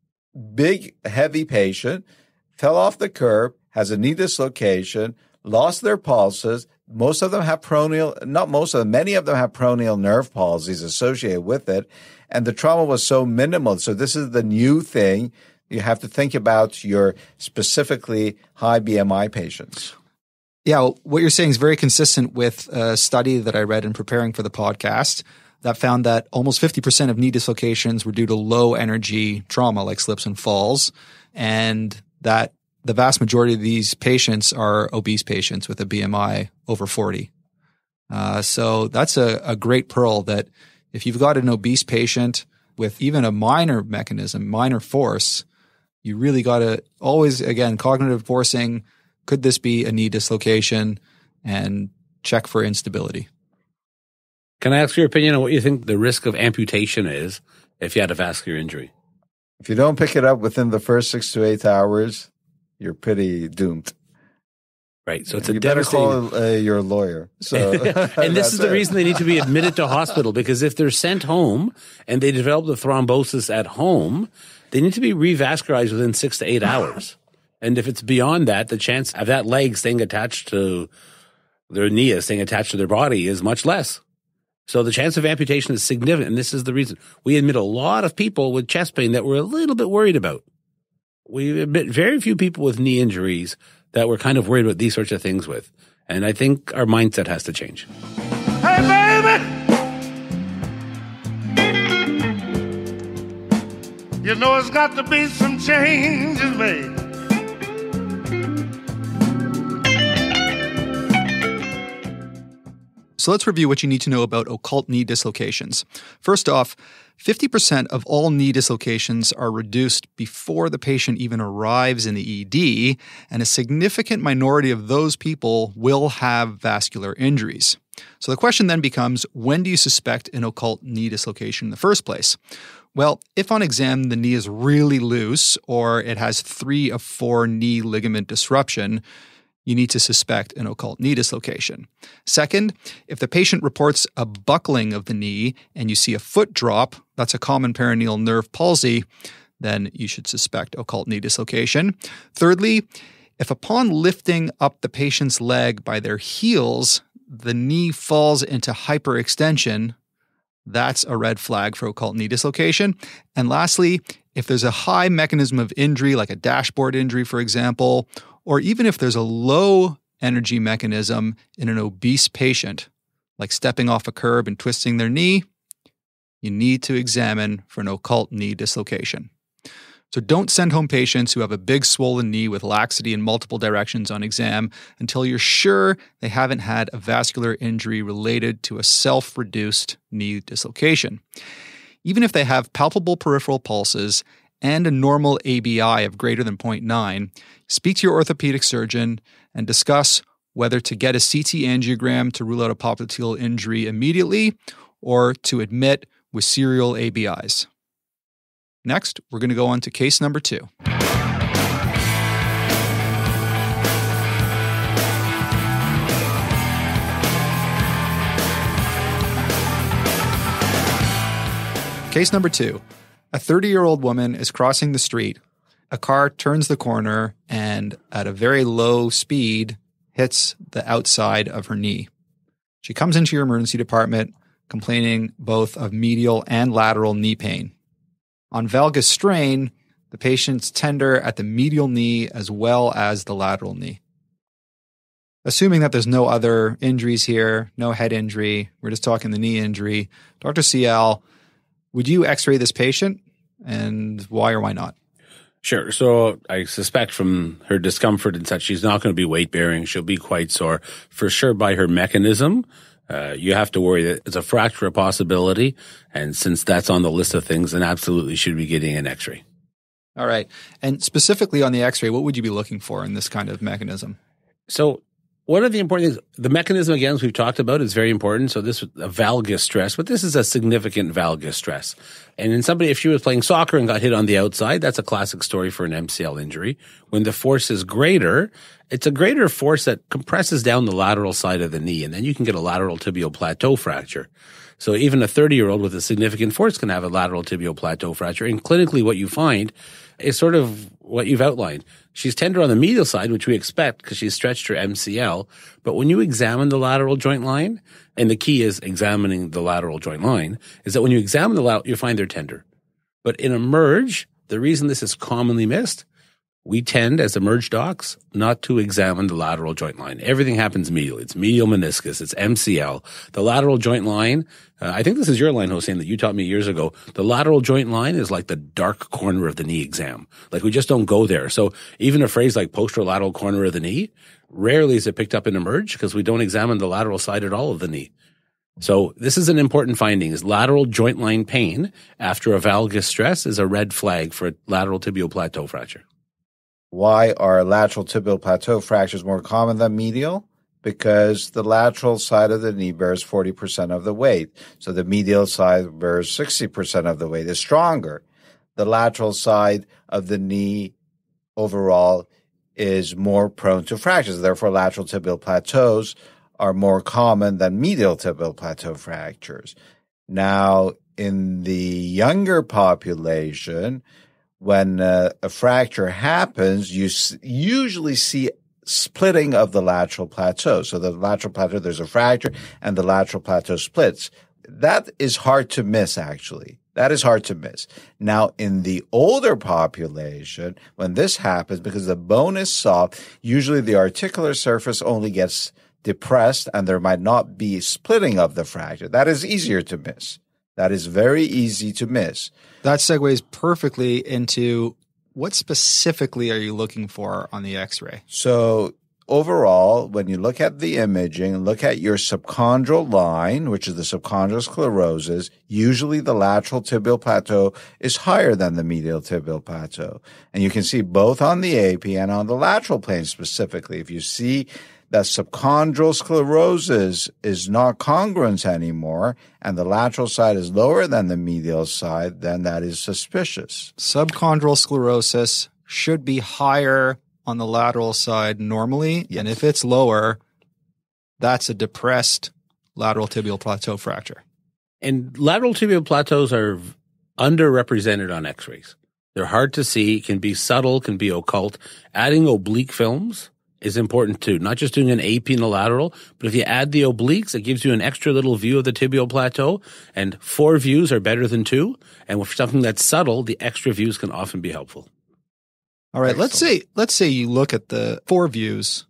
big, heavy patient, fell off the curb, has a knee dislocation, lost their pulses. Most of them have peroneal, not most of them, many of them have peroneal nerve palsies associated with it. And the trauma was so minimal. So this is the new thing. You have to think about your specifically high B M I patients. Yeah, what you're saying is very consistent with a study that I read in preparing for the podcast that found that almost fifty percent of knee dislocations were due to low energy trauma like slips and falls, and that the vast majority of these patients are obese patients with a B M I over forty. Uh, so that's a, a great pearl that if you've got an obese patient with even a minor mechanism, minor force, you really got to always, again, cognitive forcing, could this be a knee dislocation, and check for instability. Can I ask your opinion on what you think the risk of amputation is if you had a vascular injury. If you don't pick it up within the first six to eight hours, you're pretty doomed. Right. So it's a you devastating. better call uh, your lawyer. So, and this is the it. reason they need to be admitted to hospital, because if they're sent home and they develop the thrombosis at home, they need to be revascularized within six to eight hours. And if it's beyond that, the chance of that leg staying attached to their knee, staying attached to their body, is much less. So the chance of amputation is significant. And this is the reason we admit a lot of people with chest pain that we're a little bit worried about. We admit very few people with knee injuries that we're kind of worried about these sorts of things with. And I think our mindset has to change. Hey, baby! You know it's got to be some changes made. So let's review what you need to know about occult knee dislocations. First off, fifty percent of all knee dislocations are reduced before the patient even arrives in the E D, and a significant minority of those people will have vascular injuries. So the question then becomes, when do you suspect an occult knee dislocation in the first place? Well, if on exam the knee is really loose or it has three of four knee ligament disruption, you need to suspect an occult knee dislocation. Second, if the patient reports a buckling of the knee and you see a foot drop, that's a common peroneal nerve palsy, then you should suspect occult knee dislocation. Thirdly, if upon lifting up the patient's leg by their heels, the knee falls into hyperextension, that's a red flag for occult knee dislocation. And lastly, if there's a high mechanism of injury, like a dashboard injury, for example, or even if there's a low energy mechanism in an obese patient, like stepping off a curb and twisting their knee, you need to examine for an occult knee dislocation. So don't send home patients who have a big swollen knee with laxity in multiple directions on exam until you're sure they haven't had a vascular injury related to a self-reduced knee dislocation. Even if they have palpable peripheral pulses and a normal A B I of greater than zero point nine, speak to your orthopedic surgeon and discuss whether to get a C T angiogram to rule out a popliteal injury immediately or to admit with serial A B Is. Next, we're going to go on to case number two. Case number two. A thirty-year-old woman is crossing the street. A car turns the corner and, at a very low speed, hits the outside of her knee. She comes into your emergency department complaining both of medial and lateral knee pain. On valgus strain, the patient's tender at the medial knee as well as the lateral knee. Assuming that there's no other injuries here, no head injury, we're just talking the knee injury, Doctor Sayal, would you x-ray this patient, and why or why not? Sure. So I suspect from her discomfort and such, she's not going to be weight-bearing. She'll be quite sore. For sure, by her mechanism, uh, you have to worry that it's a fracture a possibility. And since that's on the list of things, then absolutely should be getting an x-ray. All right. And specifically on the x-ray, what would you be looking for in this kind of mechanism? So one of the important things, the mechanism, again, as we've talked about, is very important. So this is a valgus stress, but this is a significant valgus stress. And in somebody, if she was playing soccer and got hit on the outside, that's a classic story for an M C L injury. When the force is greater, it's a greater force that compresses down the lateral side of the knee, and then you can get a lateral tibial plateau fracture. So even a thirty-year-old with a significant force can have a lateral tibial plateau fracture. And clinically, what you find is sort of what you've outlined. She's tender on the medial side, which we expect because she's stretched her M C L. But when you examine the lateral joint line, and the key is examining the lateral joint line, is that when you examine the lateral, you find they're tender. But in a merge, the reason this is commonly missed, we tend, as emerge docs, not to examine the lateral joint line. Everything happens medially. It's medial meniscus. It's M C L. The lateral joint line, uh, I think this is your line, Hossein, that you taught me years ago. The lateral joint line is like the dark corner of the knee exam. Like we just don't go there. So even a phrase like posterolateral corner of the knee, rarely is it picked up in emerge because we don't examine the lateral side at all of the knee. So this is an important finding, is lateral joint line pain after a valgus stress is a red flag for a lateral tibial plateau fracture. Why are lateral tibial plateau fractures more common than medial? because the lateral side of the knee bears forty percent of the weight. So the medial side bears sixty percent of the weight. It's stronger. The lateral side of the knee overall is more prone to fractures. Therefore, lateral tibial plateaus are more common than medial tibial plateau fractures. Now, in the younger population, when uh, a fracture happens, you s- usually see splitting of the lateral plateau. So the lateral plateau, there's a fracture, and the lateral plateau splits. That is hard to miss, actually. That is hard to miss. Now, in the older population, when this happens, because the bone is soft, usually the articular surface only gets depressed, and there might not be splitting of the fracture. That is easier to miss. That is very easy to miss. That segues perfectly into what specifically are you looking for on the X-ray? So overall, when you look at the imaging, look at your subchondral line, which is the subchondral sclerosis. Usually the lateral tibial plateau is higher than the medial tibial plateau. And you can see both on the A P and on the lateral plane specifically. If you see that subchondral sclerosis is not congruent anymore and the lateral side is lower than the medial side, then that is suspicious. Subchondral sclerosis should be higher on the lateral side normally, Yes. and if it's lower, that's a depressed lateral tibial plateau fracture. And lateral tibial plateaus are underrepresented on X-rays. They're hard to see, can be subtle, can be occult. Adding oblique films is important too. Not just doing an A P in the lateral, but if you add the obliques, it gives you an extra little view of the tibial plateau, and four views are better than two. And with something that's subtle, the extra views can often be helpful. All right, Excellent. let's say let's say you look at the four views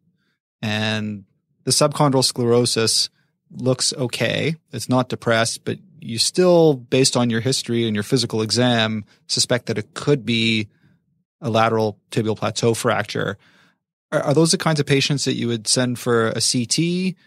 and the subchondral sclerosis looks okay. It's not depressed, but you still, based on your history and your physical exam, suspect that it could be a lateral tibial plateau fracture. Are, are those the kinds of patients that you would send for a C T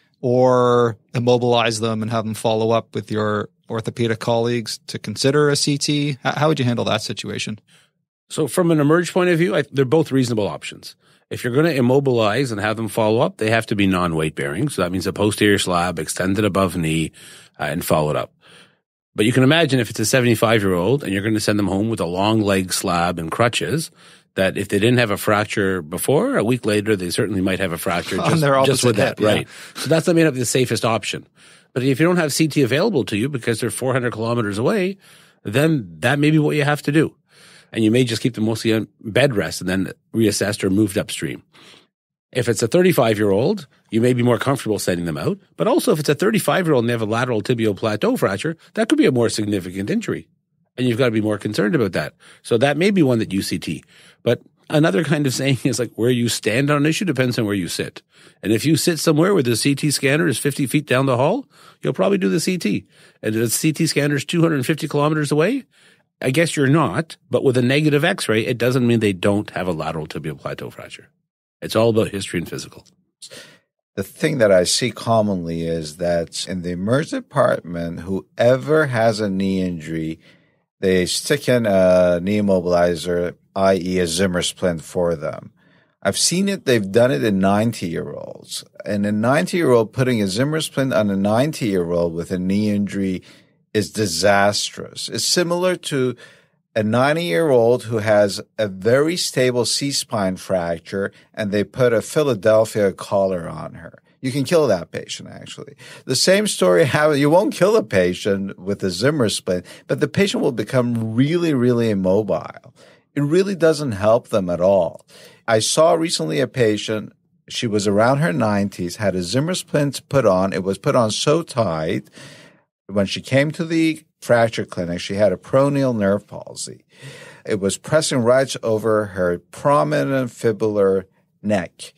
or immobilize them and have them follow up with your orthopedic colleagues to consider a C T? How, how would you handle that situation? So from an emerge point of view, I, they're both reasonable options. If you're going to immobilize and have them follow up, they have to be non-weight bearing. So that means a posterior slab extended above knee uh, and followed up. But you can imagine if it's a seventy-five-year-old and you're going to send them home with a long leg slab and crutches, that if they didn't have a fracture before, a week later, they certainly might have a fracture just, just with that. Hip, yeah. Right. So that's not maybe not the safest option. But if you don't have C T available to you because they're four hundred kilometers away, then that may be what you have to do. And you may just keep them mostly on bed rest and then reassessed or moved upstream. If it's a thirty-five-year-old, you may be more comfortable sending them out. But also if it's a thirty-five-year-old and they have a lateral tibial plateau fracture, that could be a more significant injury. And you've got to be more concerned about that. So that may be one that you C T. But another kind of saying is like where you stand on an issue depends on where you sit. And if you sit somewhere where the C T scanner is fifty feet down the hall, you'll probably do the C T. And if the C T scanner is two hundred fifty kilometers away, I guess you're not. But with a negative X-ray, it doesn't mean they don't have a lateral tibial plateau fracture. It's all about history and physical. The thing that I see commonly is that in the emerge department, whoever has a knee injury, they stick in a knee immobilizer, that is a Zimmer splint for them. I've seen it. They've done it in ninety-year-olds. And a ninety-year-old putting a Zimmer splint on a ninety-year-old with a knee injury is disastrous. It's similar to a ninety-year-old who has a very stable C-spine fracture and they put a Philadelphia collar on her. You can kill that patient, actually. The same story happens. You won't kill a patient with a Zimmer splint, but the patient will become really, really immobile. It really doesn't help them at all. I saw recently a patient, she was around her nineties, had a Zimmer splint put on. It was put on so tight. When she came to the fracture clinic, she had a peroneal nerve palsy. It was pressing right over her prominent fibular neck.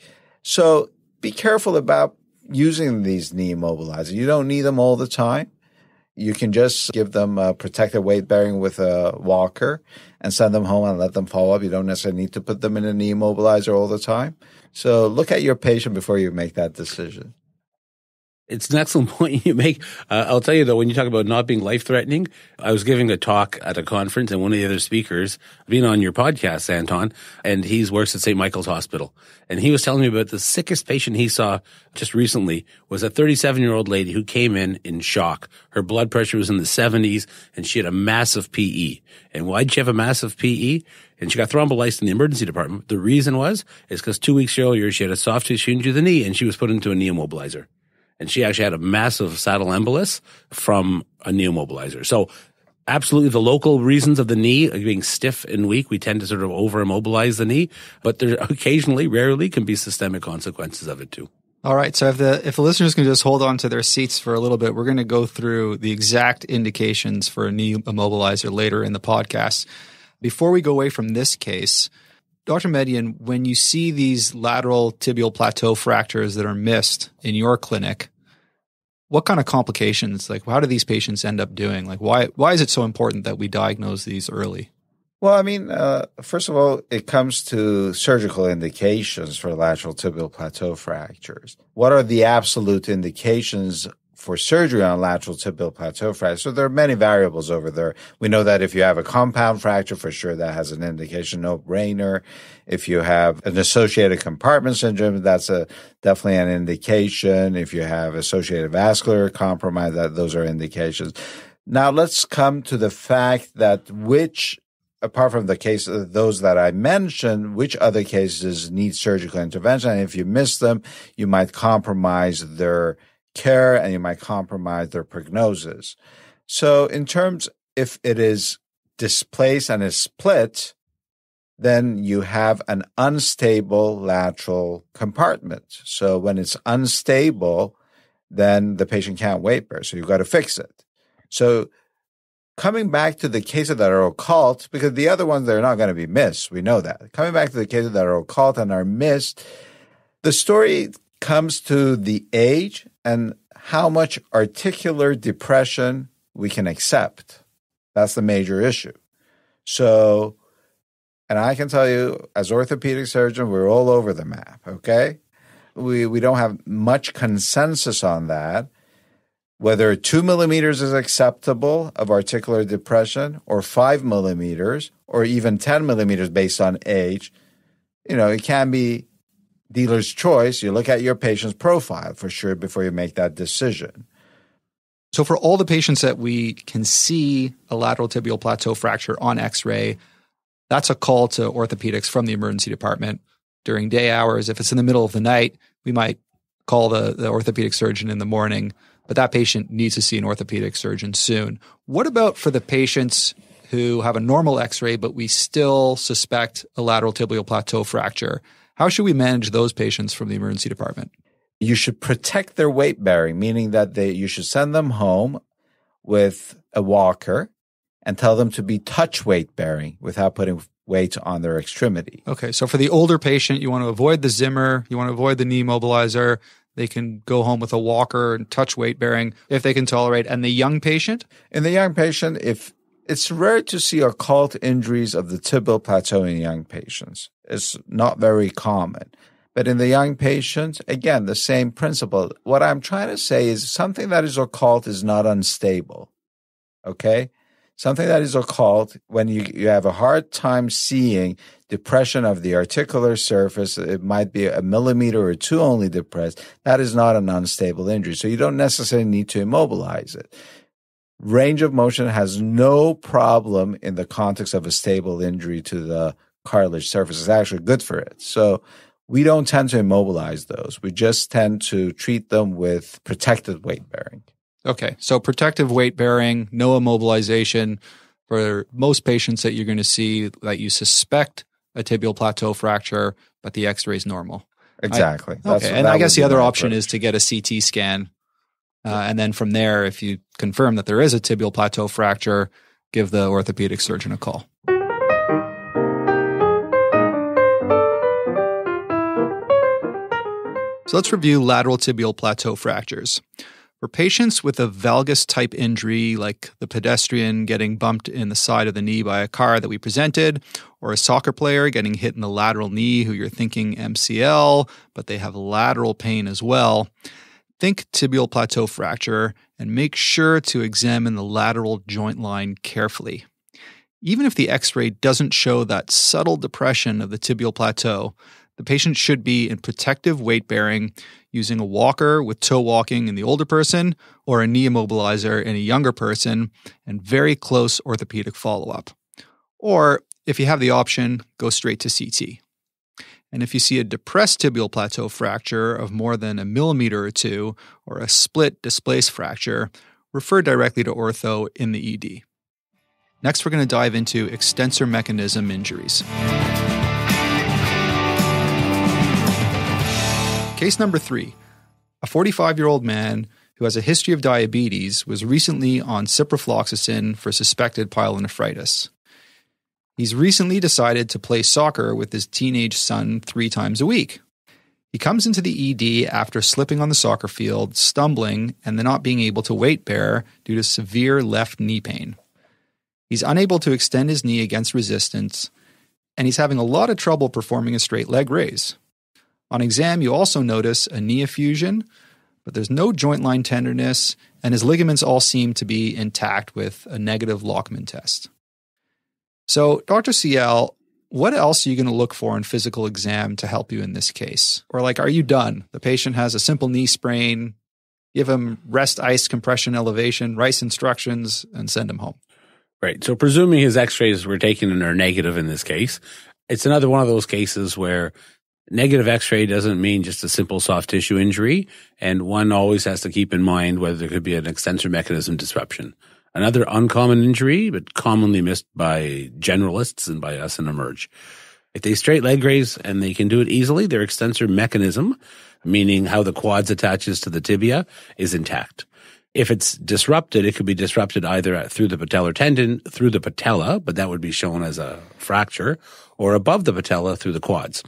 So be careful about using these knee immobilizers. You don't need them all the time. You can just give them a protective weight bearing with a walker and send them home and let them follow up. You don't necessarily need to put them in a knee immobilizer all the time. So look at your patient before you make that decision. It's an excellent point you make. Uh, I'll tell you, though, when you talk about not being life-threatening, I was giving a talk at a conference, and one of the other speakers, being on your podcast, Anton, and he works at Saint Michael's Hospital. And he was telling me about the sickest patient he saw just recently was a thirty-seven-year-old lady who came in in shock. Her blood pressure was in the seventies, and she had a massive P E. And why did she have a massive P E? And she got thrombolyzed in the emergency department. The reason was is because two weeks earlier, she had a soft tissue injury to the knee, and she was put into a knee immobilizer. And she actually had a massive saddle embolus from a knee immobilizer. So absolutely the local reasons of the knee being stiff and weak, we tend to sort of over immobilize the knee, but there occasionally, rarely can be systemic consequences of it too. All right. So if the if the listeners can just hold on to their seats for a little bit, we're going to go through the exact indications for a knee immobilizer later in the podcast. Before we go away from this case, Doctor Mehdian, when you see these lateral tibial plateau fractures that are missed in your clinic, what kind of complications, like how do these patients end up doing? Like why why is it so important that we diagnose these early? Well, I mean, uh, first of all, it comes to surgical indications for lateral tibial plateau fractures. What are the absolute indications for surgery on lateral tibial plateau fracture? So there are many variables over there. We know that if you have a compound fracture, for sure that has an indication, no brainer. If you have an associated compartment syndrome, that's a definitely an indication. If you have associated vascular compromise, that those are indications. Now let's come to the fact that which, apart from the case of those that I mentioned, which other cases need surgical intervention? And if you miss them, you might compromise their care and you might compromise their prognosis. So in terms, if it is displaced and is split, then you have an unstable lateral compartment. So when it's unstable, then the patient can't weight bear. So you've got to fix it. So coming back to the cases that are occult, because the other ones, they're not going to be missed. We know that. Coming back to the cases that are occult and are missed, the story comes to the age and how much articular depression we can accept. That's the major issue. So, and I can tell you, as orthopedic surgeon, we're all over the map, okay? We we don't have much consensus on that, whether two millimeters is acceptable of articular depression or five millimeters or even ten millimeters based on age. You know, it can be dealer's choice. You look at your patient's profile for sure before you make that decision. So for all the patients that we can see a lateral tibial plateau fracture on x-ray, that's a call to orthopedics from the emergency department during day hours. If it's in the middle of the night, we might call the, the orthopedic surgeon in the morning, but that patient needs to see an orthopedic surgeon soon. What about for the patients who have a normal x-ray, but we still suspect a lateral tibial plateau fracture? How should we manage those patients from the emergency department? You should protect their weight bearing, meaning that they you should send them home with a walker and tell them to be touch weight bearing without putting weight on their extremity. Okay, so for the older patient, you want to avoid the Zimmer, you want to avoid the knee mobilizer. They can go home with a walker and touch weight bearing if they can tolerate. And the young patient? In the young patient, if it's rare to see occult injuries of the tibial plateau in young patients. It's not very common. But in the young patient, again, the same principle. What I'm trying to say is something that is occult is not unstable, okay? Something that is occult, when you, you have a hard time seeing depression of the articular surface, it might be a millimeter or two only depressed, that is not an unstable injury. So you don't necessarily need to immobilize it. Range of motion has no problem in the context of a stable injury to the cartilage surface. It's actually good for it. So we don't tend to immobilize those. We just tend to treat them with protected weight bearing. Okay, so protective weight bearing, no immobilization for most patients that you're going to see that you suspect a tibial plateau fracture, but the x-ray is normal. Exactly. I, okay, and I guess the other option is to get a C T scan. Uh, and then from there, if you confirm that there is a tibial plateau fracture, give the orthopedic surgeon a call. So let's review lateral tibial plateau fractures. For patients with a valgus type injury, like the pedestrian getting bumped in the side of the knee by a car that we presented, or a soccer player getting hit in the lateral knee who you're thinking M C L, but they have lateral pain as well, think tibial plateau fracture and make sure to examine the lateral joint line carefully. Even if the x-ray doesn't show that subtle depression of the tibial plateau, the patient should be in protective weight bearing using a walker with toe walking in the older person or a knee immobilizer in a younger person, and very close orthopedic follow-up. Or, if you have the option, go straight to C T. And if you see a depressed tibial plateau fracture of more than a millimeter or two, or a split displaced fracture, refer directly to ortho in the E D. Next, we're going to dive into extensor mechanism injuries. Case number three. A forty-five-year-old man who has a history of diabetes was recently on ciprofloxacin for suspected pyelonephritis. He's recently decided to play soccer with his teenage son three times a week. He comes into the E D after slipping on the soccer field, stumbling, and then not being able to weight bear due to severe left knee pain. He's unable to extend his knee against resistance, and he's having a lot of trouble performing a straight leg raise. On exam, you also notice a knee effusion, but there's no joint line tenderness, and his ligaments all seem to be intact with a negative Lockman test. So, Doctor Sayal, what else are you going to look for in physical exam to help you in this case? Or like, are you done? The patient has a simple knee sprain, give him rest, ice, compression, elevation, RICE instructions, and send him home. Right. So presuming his x-rays were taken and are negative in this case, it's another one of those cases where negative x-ray doesn't mean just a simple soft tissue injury, and one always has to keep in mind whether there could be an extensor mechanism disruption. Another uncommon injury, but commonly missed by generalists and by us in Emerge. If they straight leg raise and they can do it easily, their extensor mechanism, meaning how the quads attaches to the tibia, is intact. If it's disrupted, it could be disrupted either through the patellar tendon, through the patella, but that would be shown as a fracture, or above the patella through the quads.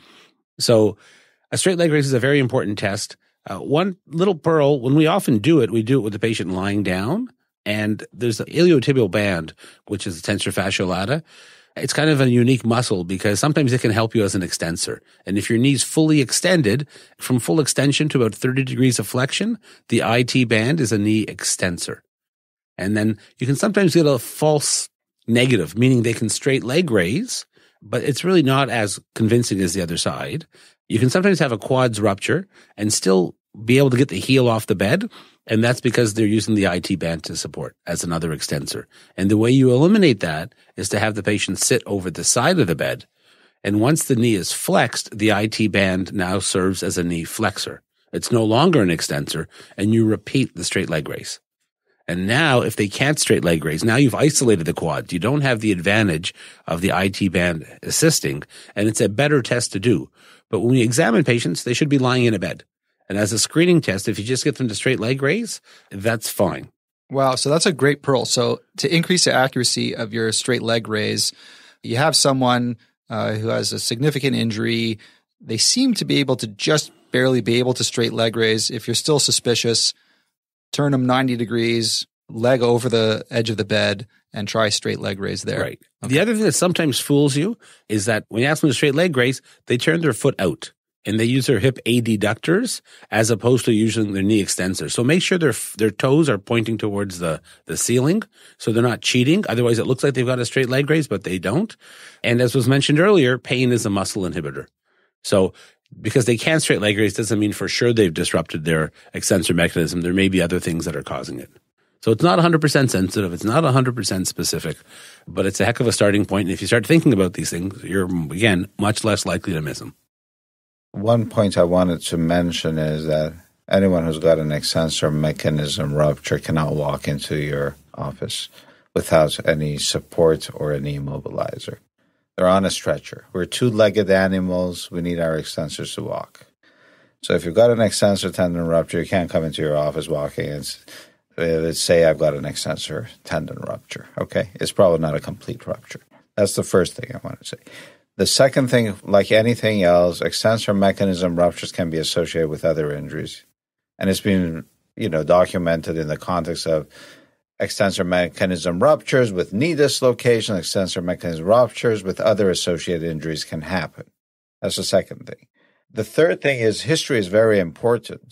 So a straight leg raise is a very important test. Uh, one little pearl, when we often do it, we do it with the patient lying down, and there's the iliotibial band, which is the tensor fasciae lata. It's kind of a unique muscle because sometimes it can help you as an extensor. And if your knee's fully extended, from full extension to about thirty degrees of flexion, the I T band is a knee extensor. And then you can sometimes get a false negative, meaning they can straight leg raise, but it's really not as convincing as the other side. You can sometimes have a quads rupture and still be able to get the heel off the bed. And that's because they're using the I T band to support as another extensor. And the way you eliminate that is to have the patient sit over the side of the bed. And once the knee is flexed, the I T band now serves as a knee flexor. It's no longer an extensor, and you repeat the straight leg raise. And now, if they can't straight leg raise, now you've isolated the quad. You don't have the advantage of the I T band assisting, and it's a better test to do. But when we examine patients, they should be lying in a bed. And as a screening test, if you just get them to straight leg raise, that's fine. Wow. So that's a great pearl. So to increase the accuracy of your straight leg raise, you have someone uh, who has a significant injury. They seem to be able to just barely be able to straight leg raise. If you're still suspicious, turn them ninety degrees, leg over the edge of the bed, and try straight leg raise there. Right. Okay. The other thing that sometimes fools you is that when you ask them to straight leg raise, they turn their foot out. And they use their hip adductors as opposed to using their knee extensor. So make sure their their toes are pointing towards the, the ceiling so they're not cheating. Otherwise, it looks like they've got a straight leg raise, but they don't. And as was mentioned earlier, pain is a muscle inhibitor. So because they can't straight leg raise doesn't mean for sure they've disrupted their extensor mechanism. There may be other things that are causing it. So it's not one hundred percent sensitive. It's not one hundred percent specific, but it's a heck of a starting point. And if you start thinking about these things, you're, again, much less likely to miss them. One point I wanted to mention is that anyone who's got an extensor mechanism rupture cannot walk into your office without any support or any immobilizer. They're on a stretcher. We're two-legged animals. We need our extensors to walk. So if you've got an extensor tendon rupture, you can't come into your office walking and let's say I've got an extensor tendon rupture. Okay? It's probably not a complete rupture. That's the first thing I want to say. The second thing, like anything else, extensor mechanism ruptures can be associated with other injuries. And it's been, you know, documented in the context of extensor mechanism ruptures with knee dislocation, extensor mechanism ruptures with other associated injuries can happen. That's the second thing. The third thing is history is very important.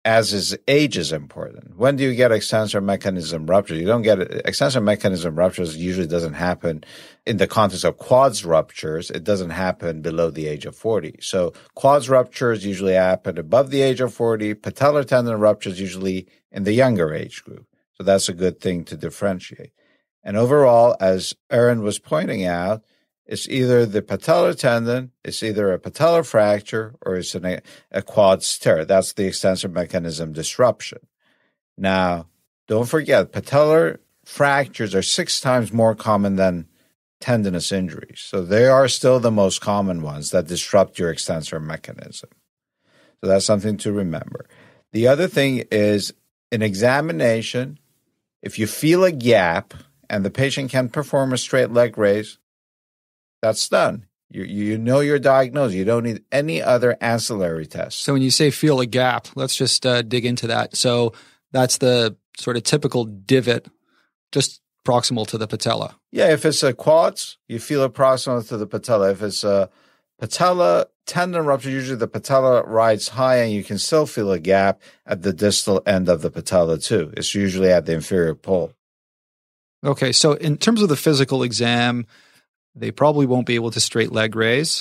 as is age is important. When do you get extensor mechanism rupture? You don't get it. Extensor mechanism ruptures usually doesn't happen in the context of quads ruptures. It doesn't happen below the age of forty. So quads ruptures usually happen above the age of forty. Patellar tendon ruptures usually in the younger age group. So that's a good thing to differentiate. And overall, as Arun was pointing out, it's either the patellar tendon, it's either a patellar fracture, or it's an, a quad tear. That's the extensor mechanism disruption. Now, don't forget, patellar fractures are six times more common than tendinous injuries. So they are still the most common ones that disrupt your extensor mechanism. So that's something to remember. The other thing is, in examination, if you feel a gap and the patient can perform a straight leg raise, that's done. You you know you're diagnosed. You don't need any other ancillary tests. So when you say feel a gap, let's just uh, dig into that. So that's the sort of typical divot just proximal to the patella. Yeah, if it's a quads, you feel it proximal to the patella. If it's a patella tendon rupture, usually the patella rides high and you can still feel a gap at the distal end of the patella too. It's usually at the inferior pole. Okay, so in terms of the physical exam, they probably won't be able to straight leg raise,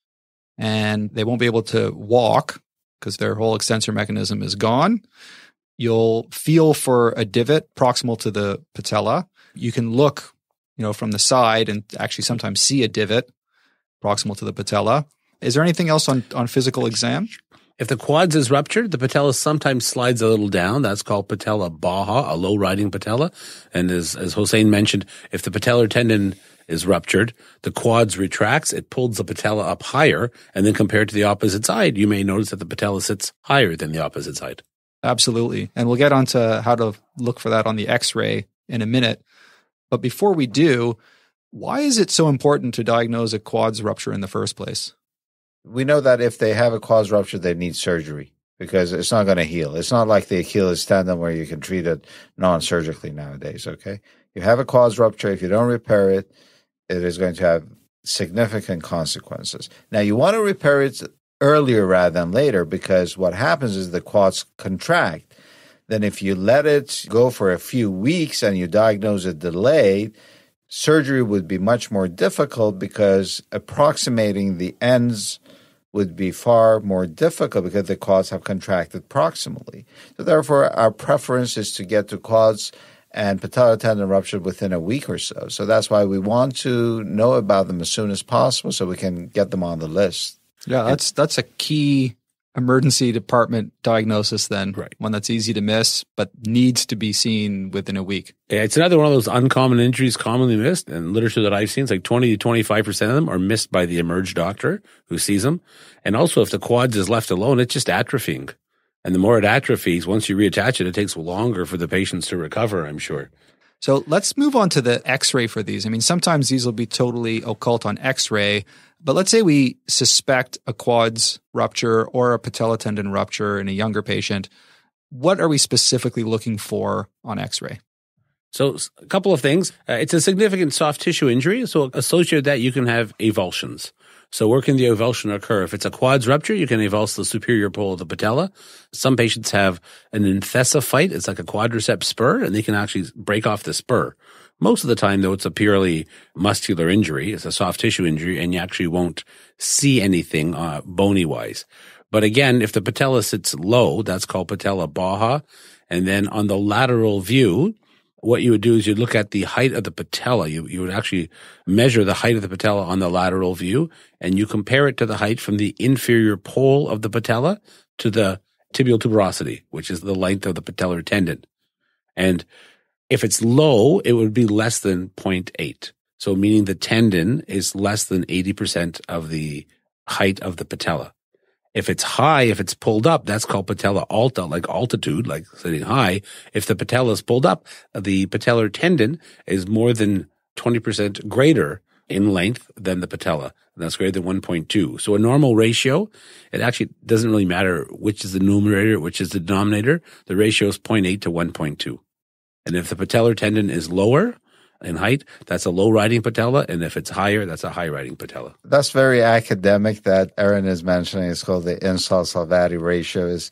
and they won't be able to walk because their whole extensor mechanism is gone. You'll feel for a divot proximal to the patella. You can look, you know, from the side and actually sometimes see a divot proximal to the patella. Is there anything else on, on physical exam? If the quads is ruptured, the patella sometimes slides a little down. That's called patella baja, a low-riding patella. And as, as Hossein mentioned, if the patellar tendon is ruptured, the quads retracts, it pulls the patella up higher, and then compared to the opposite side, you may notice that the patella sits higher than the opposite side. Absolutely. And we'll get on to how to look for that on the x-ray in a minute. But before we do, why is it so important to diagnose a quads rupture in the first place? We know that if they have a quads rupture, they need surgery because it's not going to heal. It's not like the Achilles tendon where you can treat it non-surgically nowadays, okay? You have a quads rupture. If you don't repair it, it is going to have significant consequences. Now, you want to repair it earlier rather than later because what happens is the quads contract. Then if you let it go for a few weeks and you diagnose it delayed, surgery would be much more difficult because approximating the ends would be far more difficult because the quads have contracted proximally. So therefore, our preference is to get to quads and patellar tendon rupture within a week or so. So that's why we want to know about them as soon as possible so we can get them on the list. Yeah, that's that's a key emergency department diagnosis then. Right. One that's easy to miss, but needs to be seen within a week. Yeah, it's another one of those uncommon injuries commonly missed. And literature that I've seen, it's like twenty to twenty-five percent of them are missed by the emerge doctor who sees them. And also if the quads is left alone, it's just atrophying. And the more it atrophies, once you reattach it, it takes longer for the patients to recover, I'm sure. So let's move on to the x-ray for these. I mean, sometimes these will be totally occult on x-ray, but let's say we suspect a quads rupture or a patella tendon rupture in a younger patient. What are we specifically looking for on x-ray? So a couple of things. Uh, it's a significant soft tissue injury. So associated with that, you can have avulsions. So where can the avulsion occur? If it's a quads rupture, you can avulse the superior pole of the patella. Some patients have an enthesophyte. It's like a quadriceps spur, and they can actually break off the spur. Most of the time, though, it's a purely muscular injury. It's a soft tissue injury, and you actually won't see anything uh, bony-wise. But again, if the patella sits low, that's called patella baja. And then on the lateral view, what you would do is you'd look at the height of the patella. You, you would actually measure the height of the patella on the lateral view, and you compare it to the height from the inferior pole of the patella to the tibial tuberosity, which is the length of the patellar tendon. And if it's low, it would be less than zero point eight. So meaning the tendon is less than eighty percent of the height of the patella. If it's high, if it's pulled up, that's called patella alta, like altitude, like sitting high. If the patella is pulled up, the patellar tendon is more than twenty percent greater in length than the patella. And that's greater than one point two. So a normal ratio, it actually doesn't really matter which is the numerator, which is the denominator. The ratio is zero point eight to one point two. And if the patellar tendon is lower in height, that's a low-riding patella. And if it's higher, that's a high-riding patella. That's very academic that Arun is mentioning. It's called the Insall-Salvati ratio. Is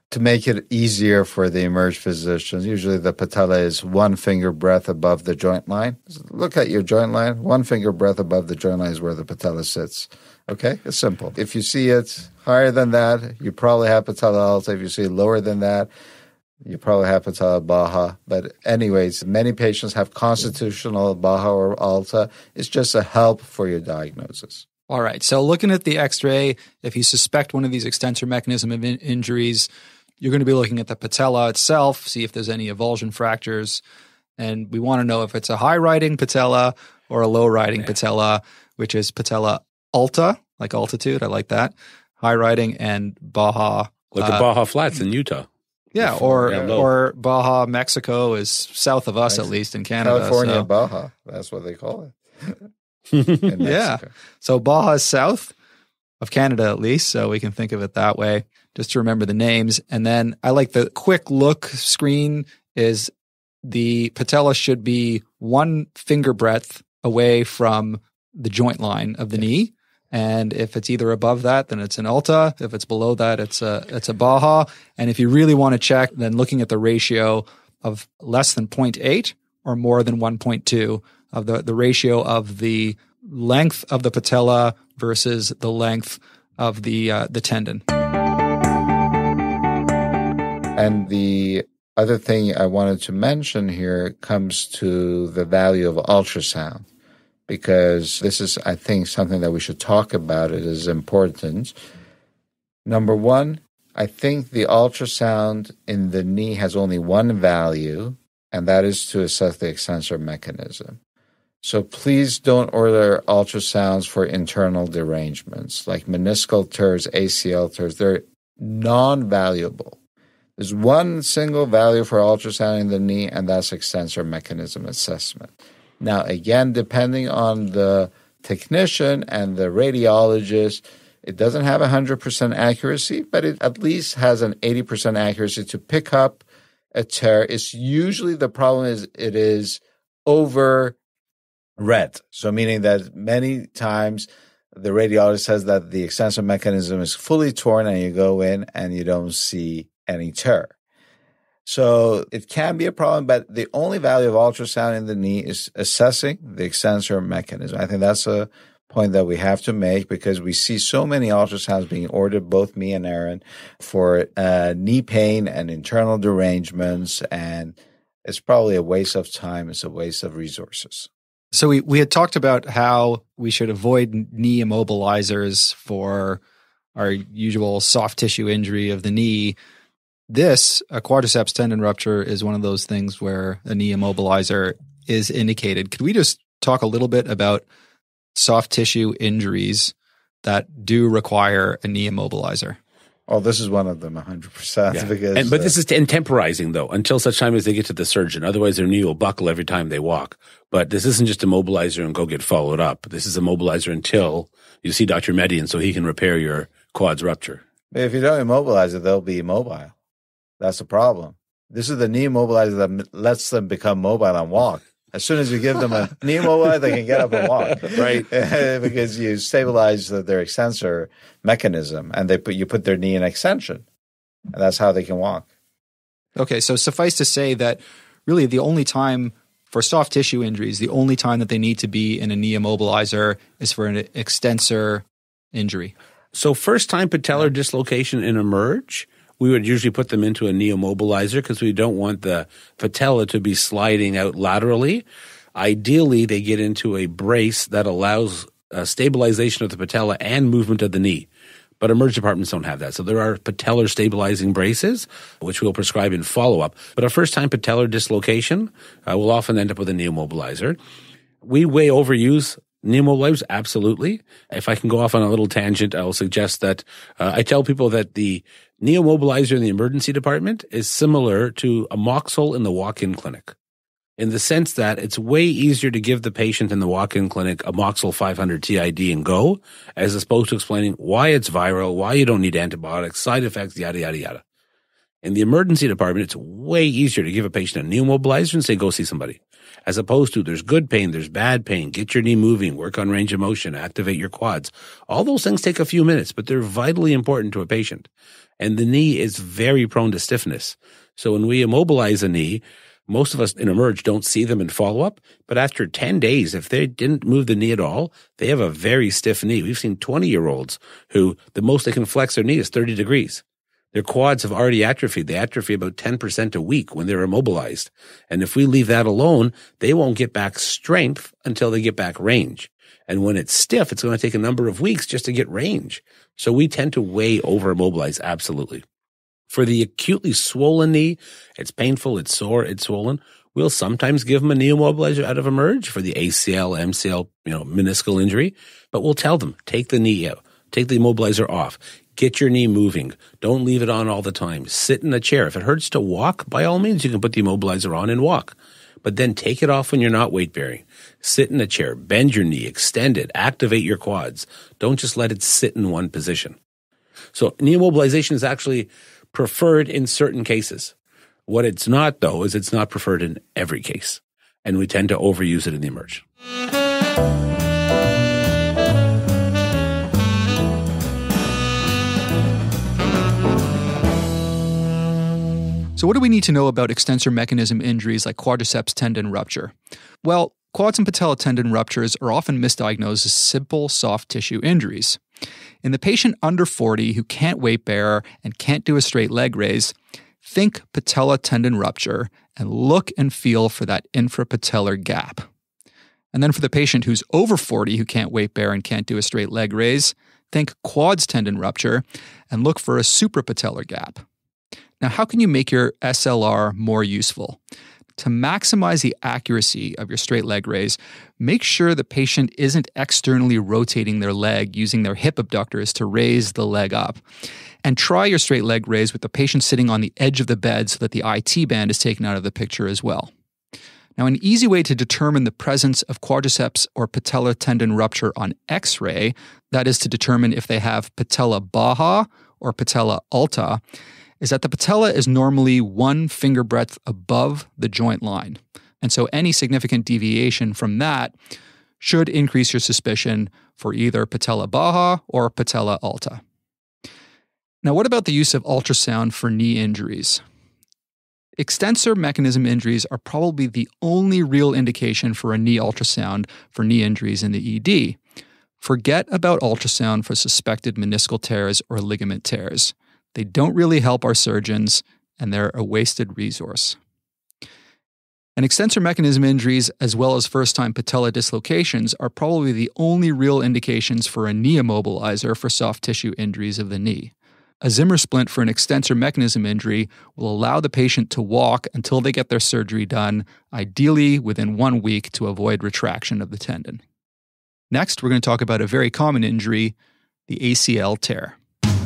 to make it easier for the emerge physicians, usually the patella is one finger breadth above the joint line. Look at your joint line. One finger breadth above the joint line is where the patella sits. Okay? It's simple. If you see it higher than that, you probably have patella alta. If you see it lower than that, you probably have patella baja. But anyways, many patients have constitutional baja or alta. It's just a help for your diagnosis. All right. So looking at the x-ray, if you suspect one of these extensor mechanism of in- injuries, you're going to be looking at the patella itself, see if there's any avulsion fractures. And we want to know if it's a high-riding patella or a low-riding yeah. patella, which is patella alta, like altitude. I like that. High-riding and baja. Like the uh, Baja Flats in Utah. Yeah, or yeah, or Baja, Mexico is south of us, Mexico. At least in Canada. California so. Baja. That's what they call it. Yeah. So Baja is south of Canada, at least, so we can think of it that way, just to remember the names. And then I like the quick look screen is the patella should be one finger breadth away from the joint line of the knee. And if it's either above that, then it's an alta. If it's below that, it's a it's a baja. And if you really want to check, then looking at the ratio of less than zero point eight or more than one point two of the, the ratio of the length of the patella versus the length of the uh, the tendon. And the other thing I wanted to mention here comes to the value of ultrasound, because this is, I think, something that we should talk about. It is important. Number one, I think the ultrasound in the knee has only one value, and that is to assess the extensor mechanism. So please don't order ultrasounds for internal derangements like meniscal tears, A C L tears. They're non-valuable. There's one single value for ultrasound in the knee, and that's extensor mechanism assessment. Now, again, depending on the technician and the radiologist, it doesn't have one hundred percent accuracy, but it at least has an eighty percent accuracy to pick up a tear. It's usually the problem is it is over read. So meaning that many times the radiologist says that the extensor mechanism is fully torn and you go in and you don't see any tear. So it can be a problem, but the only value of ultrasound in the knee is assessing the extensor mechanism. I think that's a point that we have to make because we see so many ultrasounds being ordered, both me and Arun, for uh, knee pain and internal derangements, and it's probably a waste of time. It's a waste of resources. So we, we had talked about how we should avoid knee immobilizers for our usual soft tissue injury of the knee. This, a quadriceps tendon rupture, is one of those things where a knee immobilizer is indicated. Could we just talk a little bit about soft tissue injuries that do require a knee immobilizer? Oh, this is one of them, one hundred percent. Yeah. Because, and, but uh, this is in temporizing, though, until such time as they get to the surgeon. Otherwise, their knee will buckle every time they walk. But this isn't just immobilizer and go get followed up. This is immobilizer until you see Doctor Mehdian so he can repair your quad's rupture. If you don't immobilize it, they'll be immobile. That's the problem. This is the knee immobilizer that lets them become mobile and walk. As soon as you give them a knee immobilizer, they can get up and walk, right? Because you stabilize their extensor mechanism, and they put you put their knee in extension, and that's how they can walk. Okay, so suffice to say that really the only time for soft tissue injuries, the only time that they need to be in a knee immobilizer is for an extensor injury. So first-time patellar dislocation in emerge, we would usually put them into a knee immobilizer because we don't want the patella to be sliding out laterally. Ideally, they get into a brace that allows uh, stabilization of the patella and movement of the knee. But emerge departments don't have that. So there are patellar stabilizing braces, which we'll prescribe in follow-up. But a first-time patellar dislocation uh, will often end up with a knee immobilizer. We way overuse knee immobilizers, absolutely. If I can go off on a little tangent, I'll suggest that uh, I tell people that the knee immobilizer in the emergency department is similar to a Moxil in the walk-in clinic, in the sense that it's way easier to give the patient in the walk-in clinic a Moxil five hundred T I D and go, as opposed to explaining why it's viral, why you don't need antibiotics, side effects, yada, yada, yada. In the emergency department, it's way easier to give a patient a knee immobilizer and say, go see somebody. As opposed to there's good pain, there's bad pain, get your knee moving, work on range of motion, activate your quads. All those things take a few minutes, but they're vitally important to a patient. And the knee is very prone to stiffness. So when we immobilize a knee, most of us in Emerge don't see them in follow-up, but after ten days, if they didn't move the knee at all, they have a very stiff knee. We've seen twenty-year-olds who the most they can flex their knee is thirty degrees. Their quads have already atrophied. They atrophy about ten percent a week when they're immobilized. And if we leave that alone, they won't get back strength until they get back range. And when it's stiff, it's going to take a number of weeks just to get range. So we tend to way over-immobilize, absolutely. For the acutely swollen knee, it's painful, it's sore, it's swollen. We'll sometimes give them a knee immobilizer out of Emerge for the A C L, M C L, you know, meniscal injury. But we'll tell them, take the knee out, take the immobilizer off. Get your knee moving. Don't leave it on all the time. Sit in a chair. If it hurts to walk, by all means, you can put the immobilizer on and walk. But then take it off when you're not weight bearing. Sit in a chair. Bend your knee. Extend it. Activate your quads. Don't just let it sit in one position. So knee immobilization is actually preferred in certain cases. What it's not, though, is it's not preferred in every case. And we tend to overuse it in the Emerge. So what do we need to know about extensor mechanism injuries like quadriceps tendon rupture? Well, quads and patella tendon ruptures are often misdiagnosed as simple soft tissue injuries. In the patient under forty who can't weight bear and can't do a straight leg raise, think patella tendon rupture and look and feel for that infrapatellar gap. And then for the patient who's over forty who can't weight bear and can't do a straight leg raise, think quads tendon rupture and look for a suprapatellar gap. Now, how can you make your S L R more useful? To maximize the accuracy of your straight leg raise, make sure the patient isn't externally rotating their leg using their hip abductors to raise the leg up. And try your straight leg raise with the patient sitting on the edge of the bed so that the I T band is taken out of the picture as well. Now, an easy way to determine the presence of quadriceps or patellar tendon rupture on X-ray, that is to determine if they have patella baja or patella alta, is that the patella is normally one finger breadth above the joint line. And so any significant deviation from that should increase your suspicion for either patella baja or patella alta. Now, what about the use of ultrasound for knee injuries? Extensor mechanism injuries are probably the only real indication for a knee ultrasound for knee injuries in the E D. Forget about ultrasound for suspected meniscal tears or ligament tears. They don't really help our surgeons, and they're a wasted resource. And extensor mechanism injuries, as well as first-time patella dislocations, are probably the only real indications for a knee immobilizer for soft tissue injuries of the knee. A Zimmer splint for an extensor mechanism injury will allow the patient to walk until they get their surgery done, ideally within one week to avoid retraction of the tendon. Next, we're going to talk about a very common injury, the A C L tear.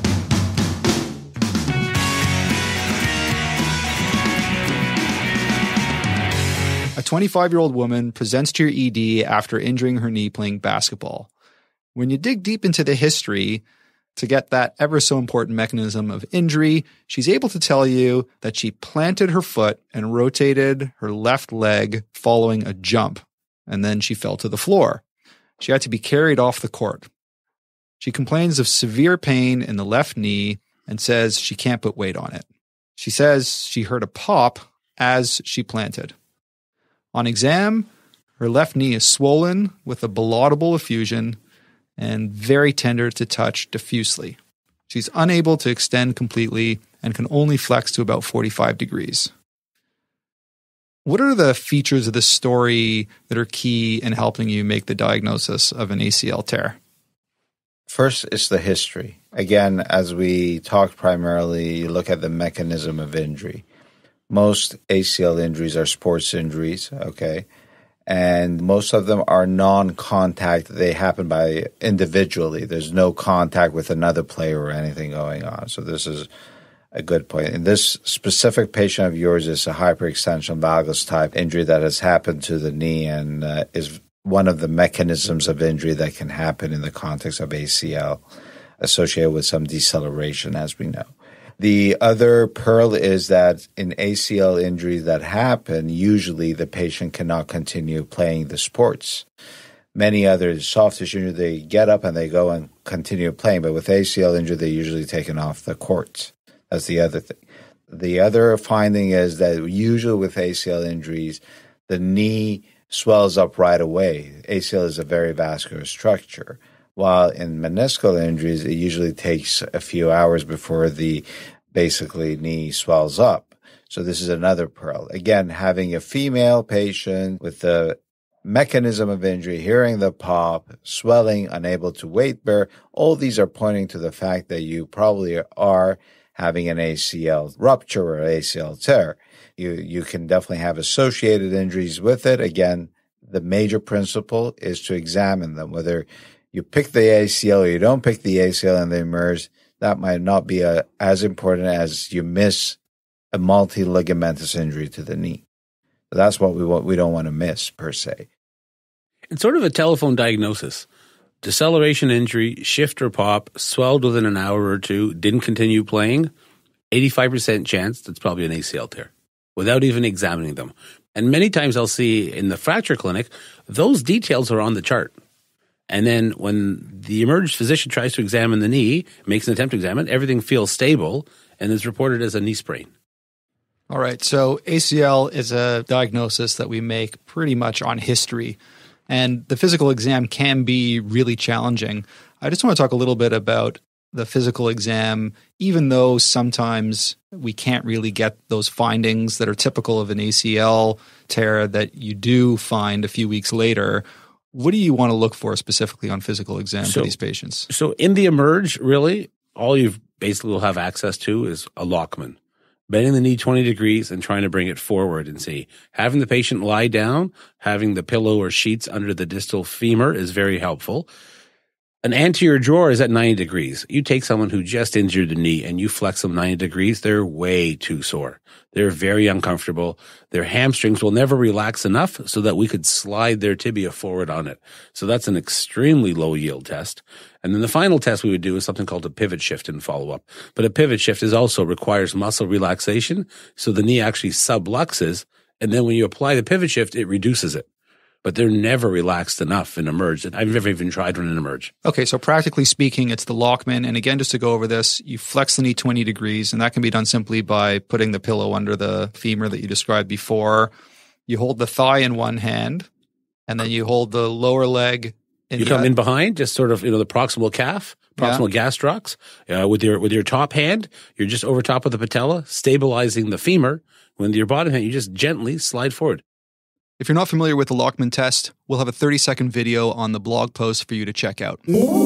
A twenty-five-year-old woman presents to your E D after injuring her knee playing basketball. When you dig deep into the history to get that ever so important mechanism of injury, she's able to tell you that she planted her foot and rotated her left leg following a jump, and then she fell to the floor. She had to be carried off the court. She complains of severe pain in the left knee and says she can't put weight on it. She says she heard a pop as she planted. On exam, her left knee is swollen with a belaudable effusion and very tender to touch diffusely. She's unable to extend completely and can only flex to about forty-five degrees. What are the features of this story that are key in helping you make the diagnosis of an A C L tear? First is the history. Again, as we talked primarily, you look at the mechanism of injury. Most A C L injuries are sports injuries, okay? And most of them are non-contact. They happen by individually. There's no contact with another player or anything going on. So this is a good point. And this specific patient of yours is a hyperextension valgus type injury that has happened to the knee and uh, is one of the mechanisms of injury that can happen in the context of A C L associated with some deceleration, as we know. The other pearl is that in A C L injuries that happen, usually the patient cannot continue playing the sports. Many other soft tissue injuries, they get up and they go and continue playing. But with A C L injury, they're usually taken off the courts. That's the other thing. The other finding is that usually with A C L injuries, the knee swells up right away. A C L is a very vascular structure. While in meniscal injuries, it usually takes a few hours before the basically knee swells up. So this is another pearl. Again, having a female patient with the mechanism of injury, hearing the pop, swelling, unable to weight bear, all these are pointing to the fact that you probably are having an A C L rupture or A C L tear. You, you can definitely have associated injuries with it. Again, the major principle is to examine them, whether you pick the A C L or you don't pick the A C L and they emerge. That might not be a, as important as you miss a multi-ligamentous injury to the knee. So that's what we want, we don't want to miss per se. It's sort of a telephone diagnosis. Deceleration injury, shift or pop, swelled within an hour or two, didn't continue playing, eighty-five percent chance that's probably an A C L tear without even examining them. And many times I'll see in the fracture clinic, those details are on the chart. And then when the emerged physician tries to examine the knee, makes an attempt to examine, everything feels stable and is reported as a knee sprain. All right. So A C L is a diagnosis that we make pretty much on history. And the physical exam can be really challenging. I just want to talk a little bit about the physical exam, even though sometimes we can't really get those findings that are typical of an A C L tear that you do find a few weeks later. What do you want to look for specifically on physical exam so, for these patients? So in the emerge, really, all you basically will have access to is a Lockman. Bending the knee twenty degrees and trying to bring it forward and see. Having the patient lie down, having the pillow or sheets under the distal femur is very helpful. An anterior drawer is at ninety degrees. You take someone who just injured the knee and you flex them ninety degrees, they're way too sore. They're very uncomfortable. Their hamstrings will never relax enough so that we could slide their tibia forward on it. So that's an extremely low yield test. And then the final test we would do is something called a pivot shift in follow-up. But a pivot shift is also requires muscle relaxation, so the knee actually subluxes, and then when you apply the pivot shift, it reduces it. But they're never relaxed enough in emerge. I've never even tried one in emerge. Okay, so practically speaking, it's the Lockman. And again, just to go over this, you flex the knee twenty degrees, and that can be done simply by putting the pillow under the femur that you described before. You hold the thigh in one hand, and then you hold the lower leg in You the come other. in behind, just sort of, you know, the proximal calf, proximal Yeah. gastrocs. Uh, with your with your top hand, you're just over top of the patella, stabilizing the femur. With your bottom hand, you just gently slide forward. If you're not familiar with the Lockman test, we'll have a thirty-second video on the blog post for you to check out.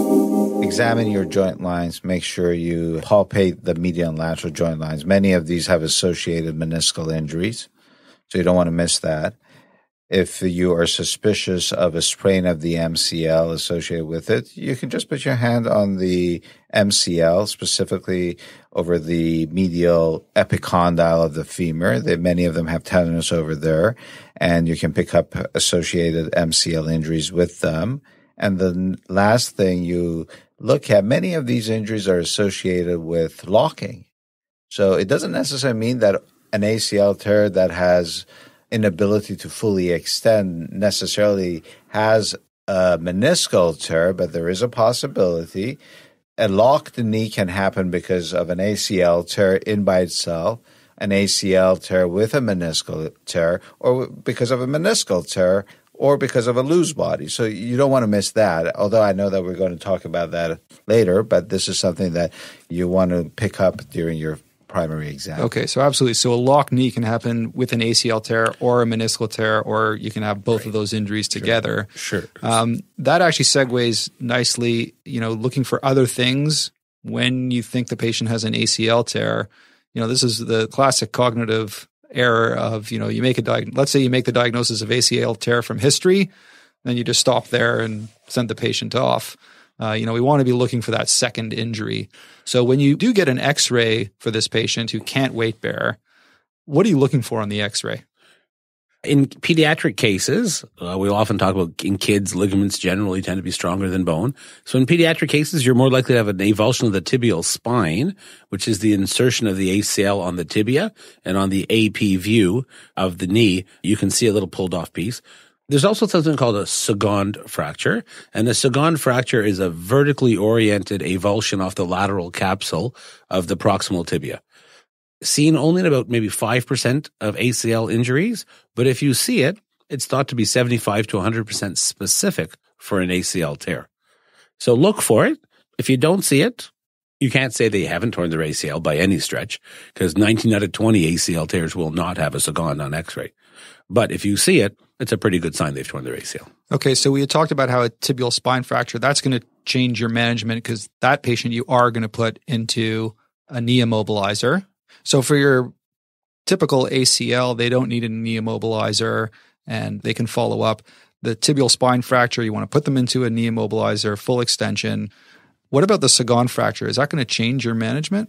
Examine your joint lines. Make sure you palpate the medial and lateral joint lines. Many of these have associated meniscal injuries, so you don't want to miss that. If you are suspicious of a sprain of the M C L associated with it, you can just put your hand on the M C L, specifically over the medial epicondyle of the femur. They, many of them have tendons over there, and you can pick up associated M C L injuries with them. And the last thing you look at, many of these injuries are associated with locking. So it doesn't necessarily mean that an A C L tear that has inability to fully extend necessarily has a meniscal tear, but there is a possibility. A locked knee can happen because of an A C L tear in by itself, an A C L tear with a meniscal tear, or because of a meniscal tear, or because of a loose body. So you don't want to miss that, although I know that we're going to talk about that later, but this is something that you want to pick up during your primary exam. Okay, so absolutely. So a locked knee can happen with an A C L tear or a meniscal tear, or you can have both right. of those injuries together. Sure. Um, that actually segues nicely, you know, looking for other things when you think the patient has an A C L tear. You know, this is the classic cognitive error of, you know, you make a diag- let's say you make the diagnosis of A C L tear from history, then you just stop there and send the patient off. Uh, you know, we want to be looking for that second injury. So when you do get an X-ray for this patient who can't weight bear, what are you looking for on the X-ray? In pediatric cases, uh, we'll often talk about in kids, ligaments generally tend to be stronger than bone. So in pediatric cases, you're more likely to have an avulsion of the tibial spine, which is the insertion of the A C L on the tibia, and on the A P view of the knee, you can see a little pulled off piece. There's also something called a second fracture, and a second fracture is a vertically oriented avulsion off the lateral capsule of the proximal tibia. Seen only in about maybe five percent of A C L injuries, but if you see it, it's thought to be seventy-five to one hundred percent specific for an A C L tear. So look for it. If you don't see it, you can't say they haven't torn their A C L by any stretch, because nineteen out of twenty A C L tears will not have a second on x-ray. But if you see it, it's a pretty good sign they've torn their A C L. Okay, so we had talked about how a tibial spine fracture, that's going to change your management because that patient you are going to put into a knee immobilizer. So for your typical A C L, they don't need a knee immobilizer and they can follow up. The tibial spine fracture, you want to put them into a knee immobilizer, full extension. What about the second fracture? Is that going to change your management?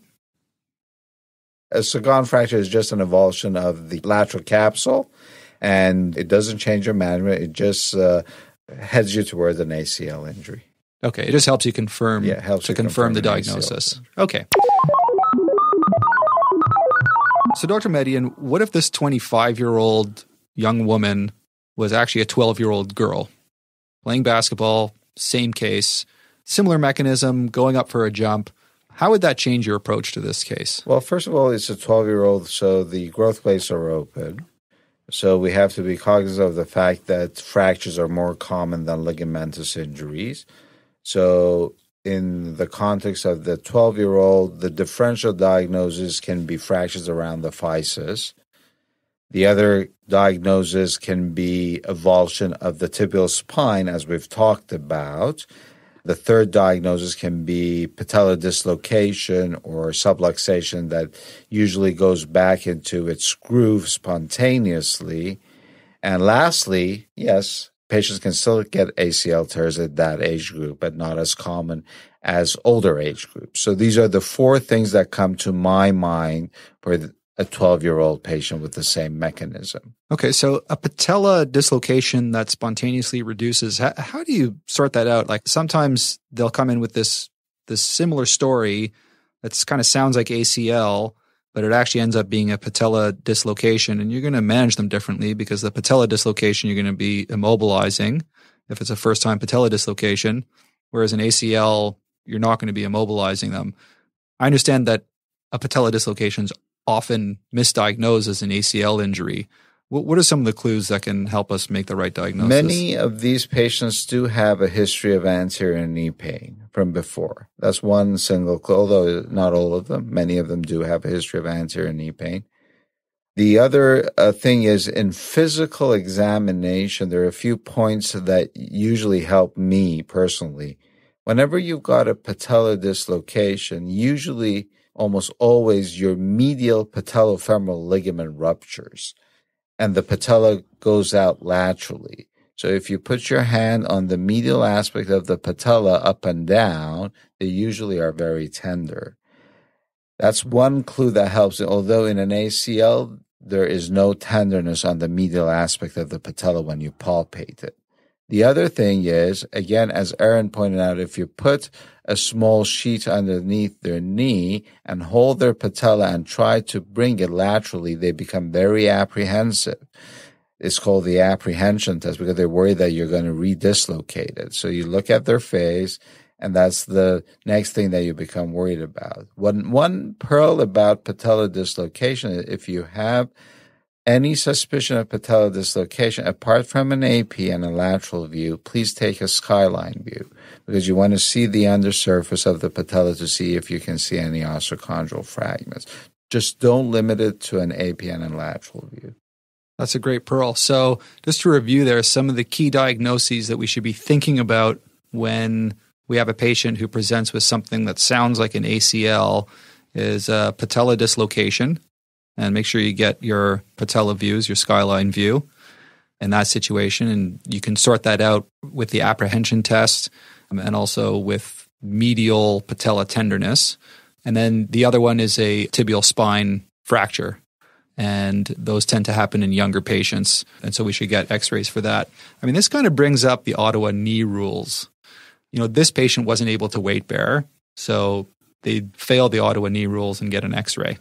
A second fracture is just an avulsion of the lateral capsule, and it doesn't change your management. It just uh, heads you towards an A C L injury. Okay, it just helps you confirm, yeah, helps to you confirm, confirm the diagnosis. Okay. So, Doctor Mehdian, what if this twenty-five-year-old young woman was actually a twelve-year-old girl playing basketball, same case, similar mechanism, going up for a jump? How would that change your approach to this case? Well, first of all, it's a twelve-year-old, so the growth plates are open. So we have to be cognizant of the fact that fractures are more common than ligamentous injuries. So in the context of the twelve-year-old, the differential diagnosis can be fractures around the physis. The other diagnosis can be avulsion of the tibial spine, as we've talked about. The third diagnosis can be patella dislocation or subluxation that usually goes back into its groove spontaneously. And lastly, yes, patients can still get A C L tears at that age group, but not as common as older age groups. So these are the four things that come to my mind for a twelve-year-old patient with the same mechanism. Okay, so a patella dislocation that spontaneously reduces, how, how do you sort that out? Like sometimes they'll come in with this this similar story that kind of sounds like A C L, but it actually ends up being a patella dislocation, and you're going to manage them differently because the patella dislocation you're going to be immobilizing if it's a first-time patella dislocation, whereas an A C L, you're not going to be immobilizing them. I understand that a patella dislocation is often misdiagnosed as an A C L injury. What, what are some of the clues that can help us make the right diagnosis? Many of these patients do have a history of anterior knee pain from before. That's one single clue, although not all of them. Many of them do have a history of anterior knee pain. The other uh, thing is in physical examination, there are a few points that usually help me personally. Whenever you've got a patella dislocation, usually almost always your medial patellofemoral ligament ruptures and the patella goes out laterally. So if you put your hand on the medial aspect of the patella up and down, they usually are very tender. That's one clue that helps. Although in an A C L, there is no tenderness on the medial aspect of the patella when you palpate it. The other thing is, again, as Arun pointed out, if you put a small sheet underneath their knee and hold their patella and try to bring it laterally, they become very apprehensive. It's called the apprehension test because they're worried that you're going to re-dislocate it. So you look at their face, and that's the next thing that you become worried about. One, one pearl about patella dislocation is if you have any suspicion of patella dislocation, apart from an A P and a lateral view, please take a skyline view because you want to see the undersurface of the patella to see if you can see any osteochondral fragments. Just don't limit it to an A P and a lateral view. That's a great pearl. So just to review there, some of the key diagnoses that we should be thinking about when we have a patient who presents with something that sounds like an A C L is a patella dislocation. And make sure you get your patella views, your skyline view in that situation. And you can sort that out with the apprehension test and also with medial patella tenderness. And then the other one is a tibial spine fracture. and those tend to happen in younger patients, and so we should get x-rays for that. I mean, this kind of brings up the Ottawa knee rules. You know, this patient wasn't able to weight bear, so they fail the Ottawa knee rules and get an x-ray.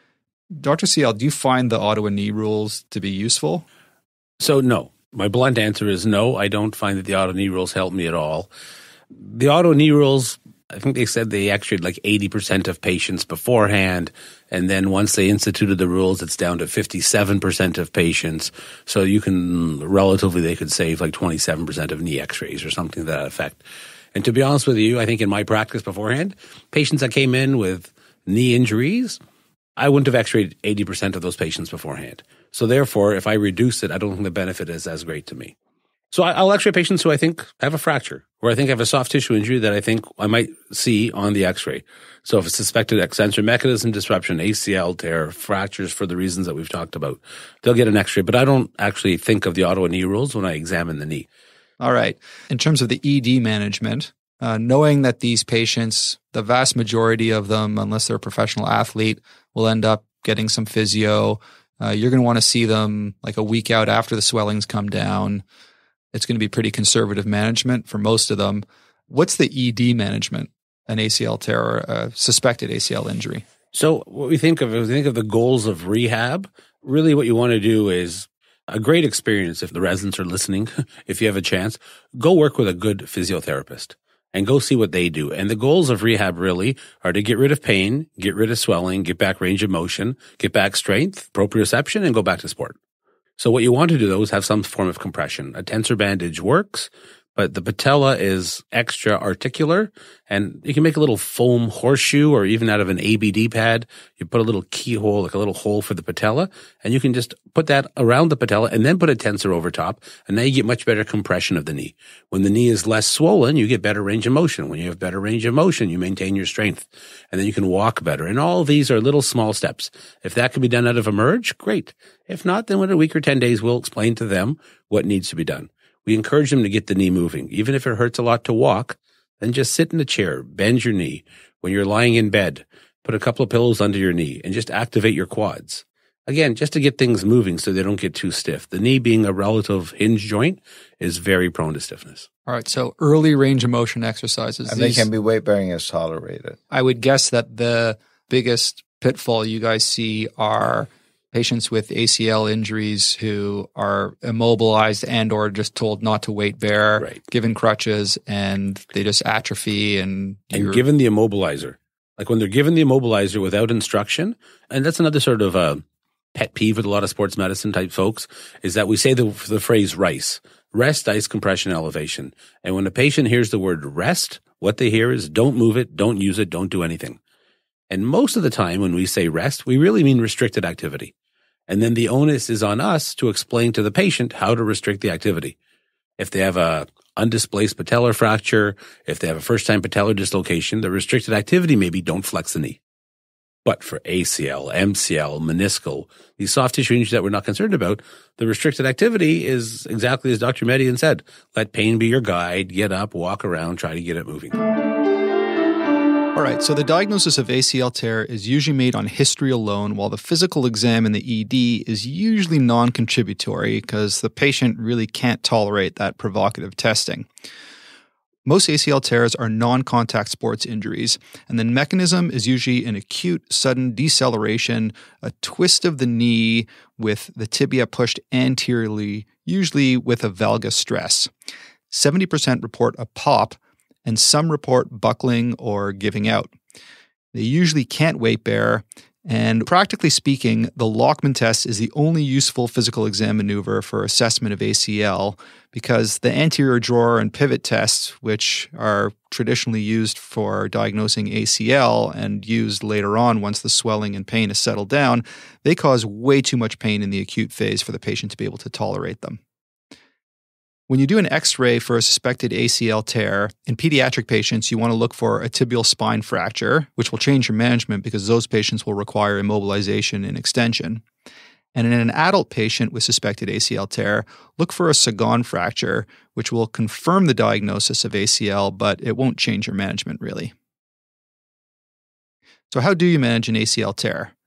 Doctor Sayal, do you find the Ottawa knee rules to be useful? So no. My blunt answer is no. I don't find that the Ottawa knee rules help me at all. The Ottawa knee rules, I think they said they x-rayed like eighty percent of patients beforehand, and then once they instituted the rules, it's down to fifty-seven percent of patients. So you can, relatively, they could save like twenty-seven percent of knee x-rays or something to that effect. And to be honest with you, I think in my practice beforehand, patients that came in with knee injuries, I wouldn't have x-rayed eighty percent of those patients beforehand. So therefore, if I reduce it, I don't think the benefit is as great to me. So I'll x-ray patients who I think have a fracture, or I think have a soft tissue injury that I think I might see on the x-ray. So if it's suspected extensor mechanism disruption, A C L tear, fractures for the reasons that we've talked about, they'll get an x-ray. But I don't actually think of the Ottawa knee rules when I examine the knee. All right. In terms of the E D management, uh, knowing that these patients, the vast majority of them, unless they're a professional athlete, will end up getting some physio. Uh, you're going to want to see them like a week out after the swellings come down. It's going to be pretty conservative management for most of them. What's the E D management, an A C L tear or a suspected A C L injury? So what we think of, if we think of the goals of rehab, really what you want to do is a great experience. If the residents are listening, if you have a chance, go work with a good physiotherapist and go see what they do. And the goals of rehab really are to get rid of pain, get rid of swelling, get back range of motion, get back strength, proprioception, and go back to sport. So what you want to do, though, is have some form of compression. A tensor bandage works, but the patella is extra articular, and you can make a little foam horseshoe, or even out of an A B D pad, you put a little keyhole, like a little hole for the patella, and you can just put that around the patella and then put a tensor over top, and now you get much better compression of the knee. When the knee is less swollen, you get better range of motion. When you have better range of motion, you maintain your strength, and then you can walk better. And all of these are little small steps. If that can be done out of a merge, great. If not, then within a week or ten days, we'll explain to them what needs to be done. We encourage them to get the knee moving. Even if it hurts a lot to walk, then just sit in a chair, bend your knee. When you're lying in bed, put a couple of pillows under your knee and just activate your quads. Again, just to get things moving so they don't get too stiff. The knee, being a relative hinge joint, is very prone to stiffness. All right, so early range of motion exercises. And These, they can be weight bearing as tolerated. I would guess that the biggest pitfall you guys see are patients with A C L injuries who are immobilized and or just told not to weight bear, Right. given crutches, and they just atrophy. And, And given the immobilizer, like when they're given the immobilizer without instruction, and that's another sort of a pet peeve with a lot of sports medicine type folks, is that we say the, the phrase RICE, rest, ice, compression, elevation. And when a patient hears the word rest, what they hear is don't move it, don't use it, don't do anything. And most of the time when we say rest, we really mean restricted activity. And then the onus is on us to explain to the patient how to restrict the activity. If they have a undisplaced patellar fracture, if they have a first-time patellar dislocation, the restricted activity may be don't flex the knee. But for A C L, M C L, meniscal, these soft tissue injuries that we're not concerned about, the restricted activity is exactly as Doctor Mehdian said. Let pain be your guide, get up, walk around, try to get it moving. All right, so the diagnosis of A C L tear is usually made on history alone, while the physical exam in the E D is usually non-contributory because the patient really can't tolerate that provocative testing. Most A C L tears are non-contact sports injuries, and the mechanism is usually an acute, sudden deceleration, a twist of the knee with the tibia pushed anteriorly, usually with a valgus stress. seventy percent report a pop, and some report buckling or giving out. They usually can't weight bear, and practically speaking, the Lockman test is the only useful physical exam maneuver for assessment of A C L because the anterior drawer and pivot tests, which are traditionally used for diagnosing A C L and used later on once the swelling and pain has settled down, they cause way too much pain in the acute phase for the patient to be able to tolerate them. When you do an X-ray for a suspected A C L tear, in pediatric patients, you want to look for a tibial spine fracture, which will change your management because those patients will require immobilization and extension. And in an adult patient with suspected A C L tear, look for a Sagan fracture, which will confirm the diagnosis of A C L, but it won't change your management really. So how do you manage an A C L tear?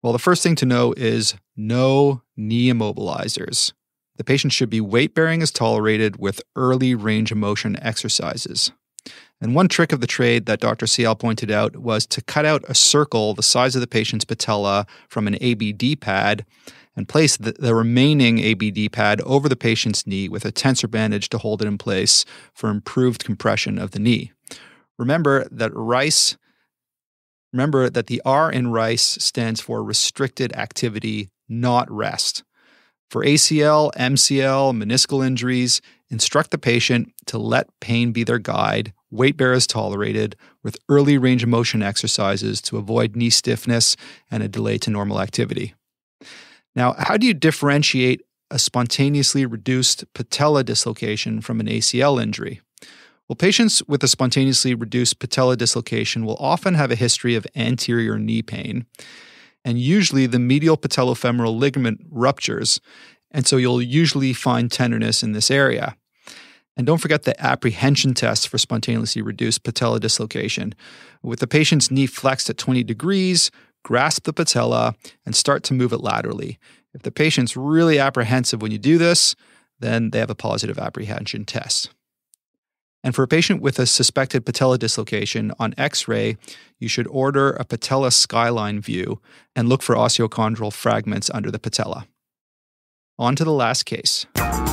Well, the first thing to know is no knee immobilizers. The patient should be weight-bearing as tolerated with early range of motion exercises. And one trick of the trade that Doctor Sayal pointed out was to cut out a circle the size of the patient's patella from an A B D pad and place the, the remaining A B D pad over the patient's knee with a tensor bandage to hold it in place for improved compression of the knee. Remember that RICE, remember that the R in RICE stands for restricted activity, not rest. For A C L, M C L, meniscal injuries, instruct the patient to let pain be their guide, weight bear as tolerated, with early range of motion exercises to avoid knee stiffness and a delay to normal activity. Now, how do you differentiate a spontaneously reduced patella dislocation from an A C L injury? Well, patients with a spontaneously reduced patella dislocation will often have a history of anterior knee pain, and usually the medial patellofemoral ligament ruptures, and so you'll usually find tenderness in this area. And don't forget the apprehension test for spontaneously reduced patella dislocation. With the patient's knee flexed at twenty degrees, grasp the patella and start to move it laterally. If the patient's really apprehensive when you do this, then they have a positive apprehension test. And for a patient with a suspected patella dislocation, on X-ray, you should order a patella skyline view and look for osteochondral fragments under the patella. On to the last case.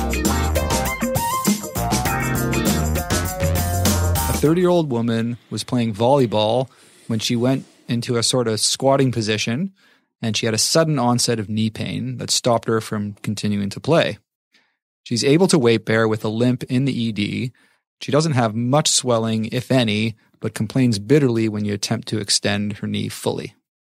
A thirty-year-old woman was playing volleyball when she went into a sort of squatting position, and she had a sudden onset of knee pain that stopped her from continuing to play. She's able to weight bear with a limp in the E D. She doesn't have much swelling, if any, but complains bitterly when you attempt to extend her knee fully.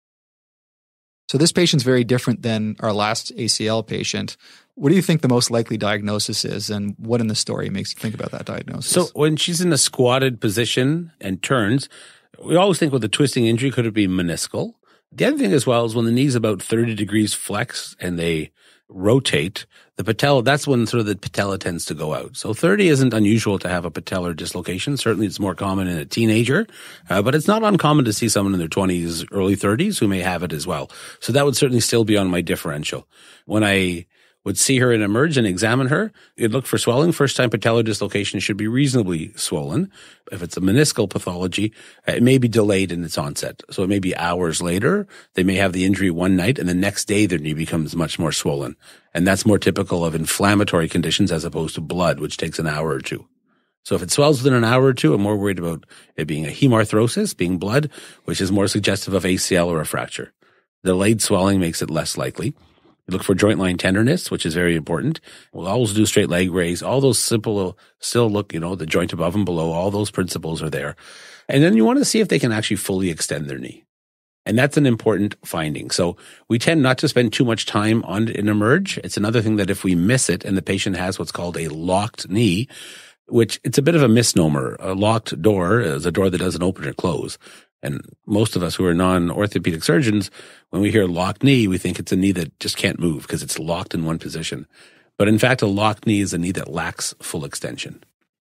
So this patient's very different than our last A C L patient. What do you think the most likely diagnosis is, and what in the story makes you think about that diagnosis? So when she's in a squatted position and turns, we always think with a twisting injury, could it be meniscal? The other thing as well is when the knee's about thirty degrees flex and they rotate, the patella, that's when sort of the patella tends to go out. So thirty isn't unusual to have a patellar dislocation. Certainly it's more common in a teenager, uh, but it's not uncommon to see someone in their twenties, early thirties who may have it as well. So that would certainly still be on my differential. When I would see her and emerge and examine her, you'd look for swelling. First time patellar dislocation should be reasonably swollen. If it's a meniscal pathology, it may be delayed in its onset. So it may be hours later. They may have the injury one night and the next day their knee becomes much more swollen. And that's more typical of inflammatory conditions as opposed to blood, which takes an hour or two. So if it swells within an hour or two, I'm more worried about it being a hemarthrosis, being blood, which is more suggestive of A C L or a fracture. Delayed swelling makes it less likely. You look for joint line tenderness, which is very important. We'll always do straight leg raise. All those simple, still look, you know, the joint above and below, all those principles are there. And then you want to see if they can actually fully extend their knee. And that's an important finding. So we tend not to spend too much time on an emerge. It's another thing that if we miss it and the patient has what's called a locked knee, which it's a bit of a misnomer. A locked door is a door that doesn't open or close. And most of us who are non-orthopedic surgeons, when we hear locked knee, we think it's a knee that just can't move because it's locked in one position. But in fact, a locked knee is a knee that lacks full extension.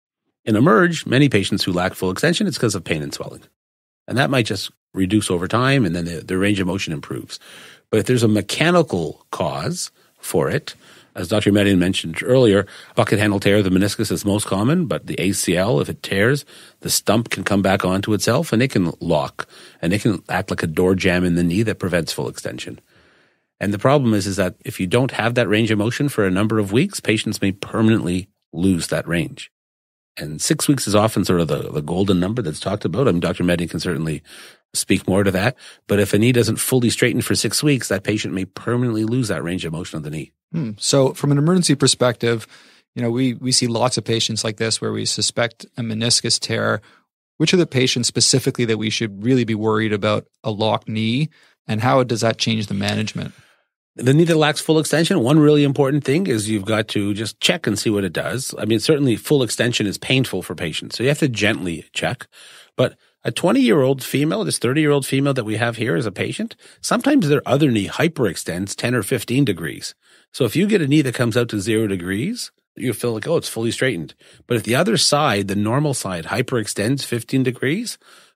In emerge, many patients who lack full extension, it's because of pain and swelling. And that might just reduce over time and then the, the range of motion improves. But if there's a mechanical cause for it, as Doctor Mehdian mentioned earlier, bucket handle tear of the meniscus is most common, but the A C L, if it tears, the stump can come back onto itself and it can lock and it can act like a door jamb in the knee that prevents full extension. And the problem is, is that if you don't have that range of motion for a number of weeks, patients may permanently lose that range. And six weeks is often sort of the, the golden number that's talked about. I mean, Doctor Mehdian can certainly speak more to that. But if a knee doesn't fully straighten for six weeks, that patient may permanently lose that range of motion of the knee. Hmm. So from an emergency perspective, you know, we, we see lots of patients like this where we suspect a meniscus tear. Which are the patients specifically that we should really be worried about a locked knee, and how does that change the management? The knee that lacks full extension, one really important thing is you've got to just check and see what it does. I mean, certainly full extension is painful for patients, so you have to gently check. But a twenty-year-old female, this thirty-year-old female that we have here as a patient, sometimes their other knee hyperextends ten or fifteen degrees. So if you get a knee that comes out to zero degrees, you feel like, oh, it's fully straightened. But if the other side, the normal side, hyperextends fifteen degrees,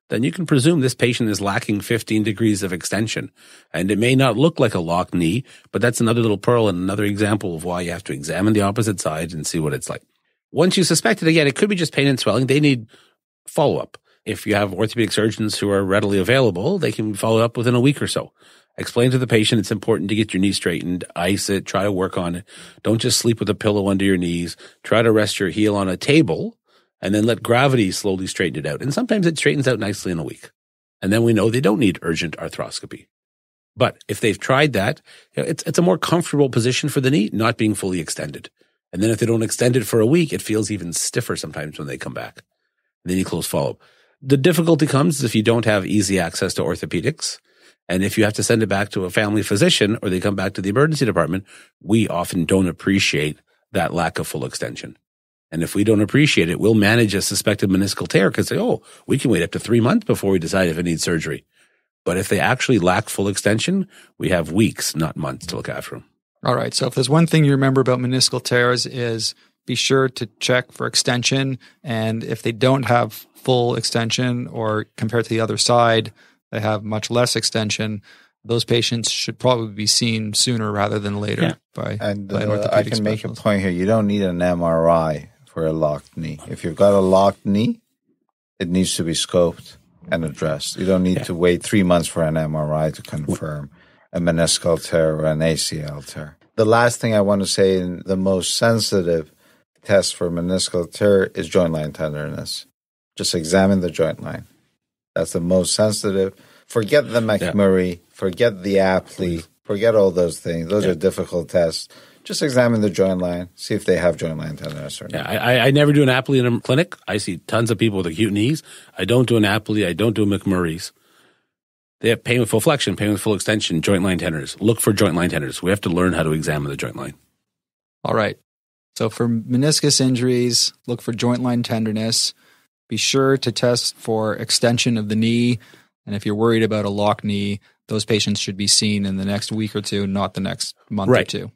then you can presume this patient is lacking fifteen degrees of extension. And it may not look like a locked knee, but that's another little pearl and another example of why you have to examine the opposite side and see what it's like. Once you suspect it, again, it could be just pain and swelling. They need follow-up. If you have orthopedic surgeons who are readily available, they can follow up within a week or so. Explain to the patient it's important to get your knee straightened, ice it, try to work on it. Don't just sleep with a pillow under your knees. Try to rest your heel on a table and then let gravity slowly straighten it out. And sometimes it straightens out nicely in a week. And then we know they don't need urgent arthroscopy. But if they've tried that, it's, it's a more comfortable position for the knee, not being fully extended. And then if they don't extend it for a week, it feels even stiffer sometimes when they come back. And then you close follow-up. The difficulty comes if you don't have easy access to orthopedics. And if you have to send it back to a family physician or they come back to the emergency department, we often don't appreciate that lack of full extension. And if we don't appreciate it, we'll manage a suspected meniscal tear because, oh, we can wait up to three months before we decide if it needs surgery. But if they actually lack full extension, we have weeks, not months, to look after them. All right. So if there's one thing you remember about meniscal tears is be sure to check for extension. And if they don't have full extension or compared to the other side, they have much less extension, those patients should probably be seen sooner rather than later. Yeah. By, and by an uh, orthopedic I can specialist. make a point here. You don't need an M R I for a locked knee. If you've got a locked knee, it needs to be scoped and addressed. You don't need yeah. to wait three months for an M R I to confirm a meniscal tear or an A C L tear. The last thing I want to say, in the most sensitive test for meniscal tear is joint line tenderness. Just examine the joint line. That's the most sensitive. Forget the McMurray, yeah. forget the Apley, forget all those things. Those yeah. are difficult tests. Just examine the joint line, see if they have joint line tenderness or not. Yeah, I, I never do an Apley in a clinic. I see tons of people with acute knees. I don't do an Apley. I don't do a McMurray's. They have pain with full flexion, pain with full extension, joint line tenderness. Look for joint line tenderness. We have to learn how to examine the joint line. All right. So for meniscus injuries, look for joint line tenderness. Be sure to test for extension of the knee. And if you're worried about a locked knee, those patients should be seen in the next week or two, not the next month right. or two.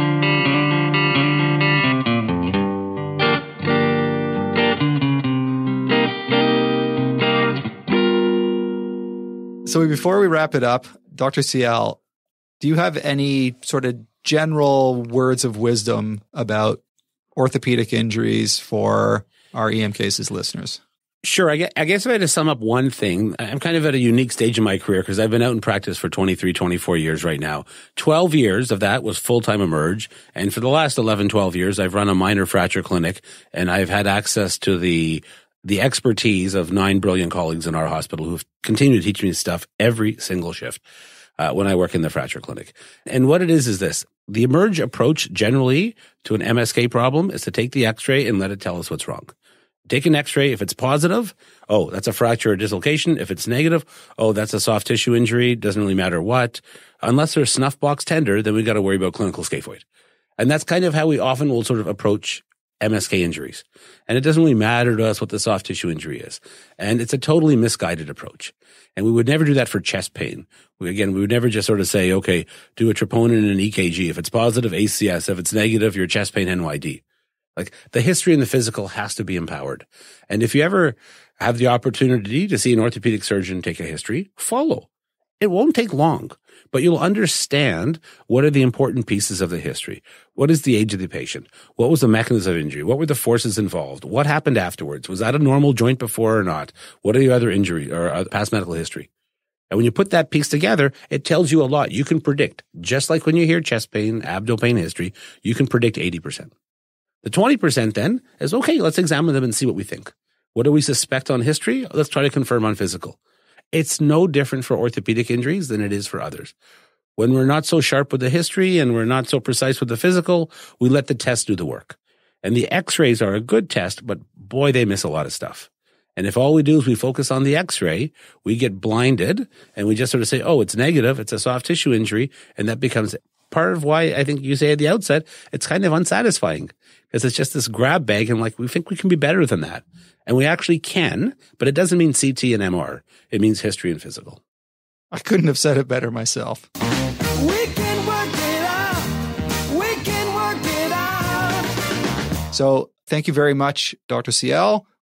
So before we wrap it up, Doctor Sayal, do you have any sort of general words of wisdom about orthopedic injuries for our E M Cases listeners? Sure. I guess, I guess if I had to sum up one thing, I'm kind of at a unique stage in my career because I've been out in practice for twenty-three, twenty-four years right now. twelve years of that was full-time emerge. And for the last eleven, twelve years, I've run a minor fracture clinic and I've had access to the the expertise of nine brilliant colleagues in our hospital who've continued to teach me stuff every single shift uh, when I work in the fracture clinic. And what it is is this. The emerge approach generally to an M S K problem is to take the x-ray and let it tell us what's wrong. Take an x-ray. If it's positive, oh, that's a fracture or dislocation. If it's negative, oh, that's a soft tissue injury. Doesn't really matter what. Unless there's snuff box tender, then we got to worry about clinical scaphoid. And that's kind of how we often will sort of approach M S K injuries. And it doesn't really matter to us what the soft tissue injury is. And it's a totally misguided approach. And we would never do that for chest pain. We, again, we would never just sort of say, okay, do a troponin and an E K G. If it's positive, A C S. If it's negative, your chest pain, N Y D. Like the history and the physical has to be empowered. And if you ever have the opportunity to see an orthopedic surgeon take a history, follow. It won't take long, but you'll understand what are the important pieces of the history. What is the age of the patient? What was the mechanism of injury? What were the forces involved? What happened afterwards? Was that a normal joint before or not? What are the other injuries or past medical history? And when you put that piece together, it tells you a lot. You can predict, just like when you hear chest pain, abdo pain history, you can predict eighty percent. The twenty percent then is, okay, let's examine them and see what we think. What do we suspect on history? Let's try to confirm on physical. It's no different for orthopedic injuries than it is for others. When we're not so sharp with the history and we're not so precise with the physical, we let the test do the work. And the x-rays are a good test, but boy, they miss a lot of stuff. And if all we do is we focus on the x-ray, we get blinded and we just sort of say, oh, it's negative, it's a soft tissue injury, and that becomes part of why I think you say at the outset, it's kind of unsatisfying because it's just this grab bag and like we think we can be better than that. And we actually can, but it doesn't mean C T and M R. It means history and physical. I couldn't have said it better myself. We can work it out. We can work it out. So thank you very much, Doctor Sayal.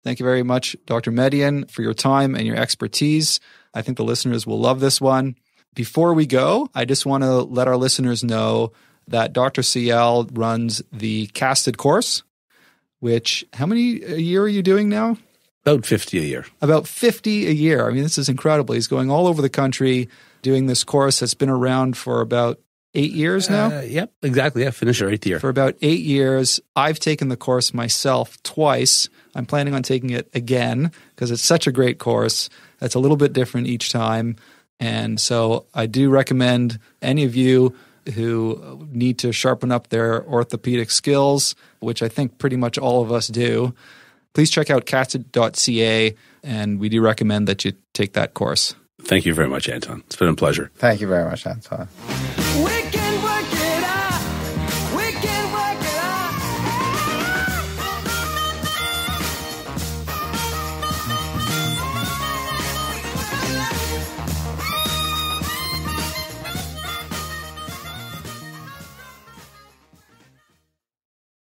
Thank you very much, Doctor Mehdian, for your time and your expertise. I think the listeners will love this one. Before we go, I just want to let our listeners know that Doctor Sayal runs the casted course, which, how many a year are you doing now? About fifty a year. About fifty a year. I mean, this is incredible. He's going all over the country doing this course that's been around for about eight years now. Uh, yep, exactly. Yeah, finish our eighth year. For about eight years. I've taken the course myself twice. I'm planning on taking it again because it's such a great course. It's a little bit different each time. And so I do recommend any of you who need to sharpen up their orthopedic skills, which I think pretty much all of us do, please check out casted dot c a, and we do recommend that you take that course. Thank you very much, Anton. It's been a pleasure. Thank you very much, Anton.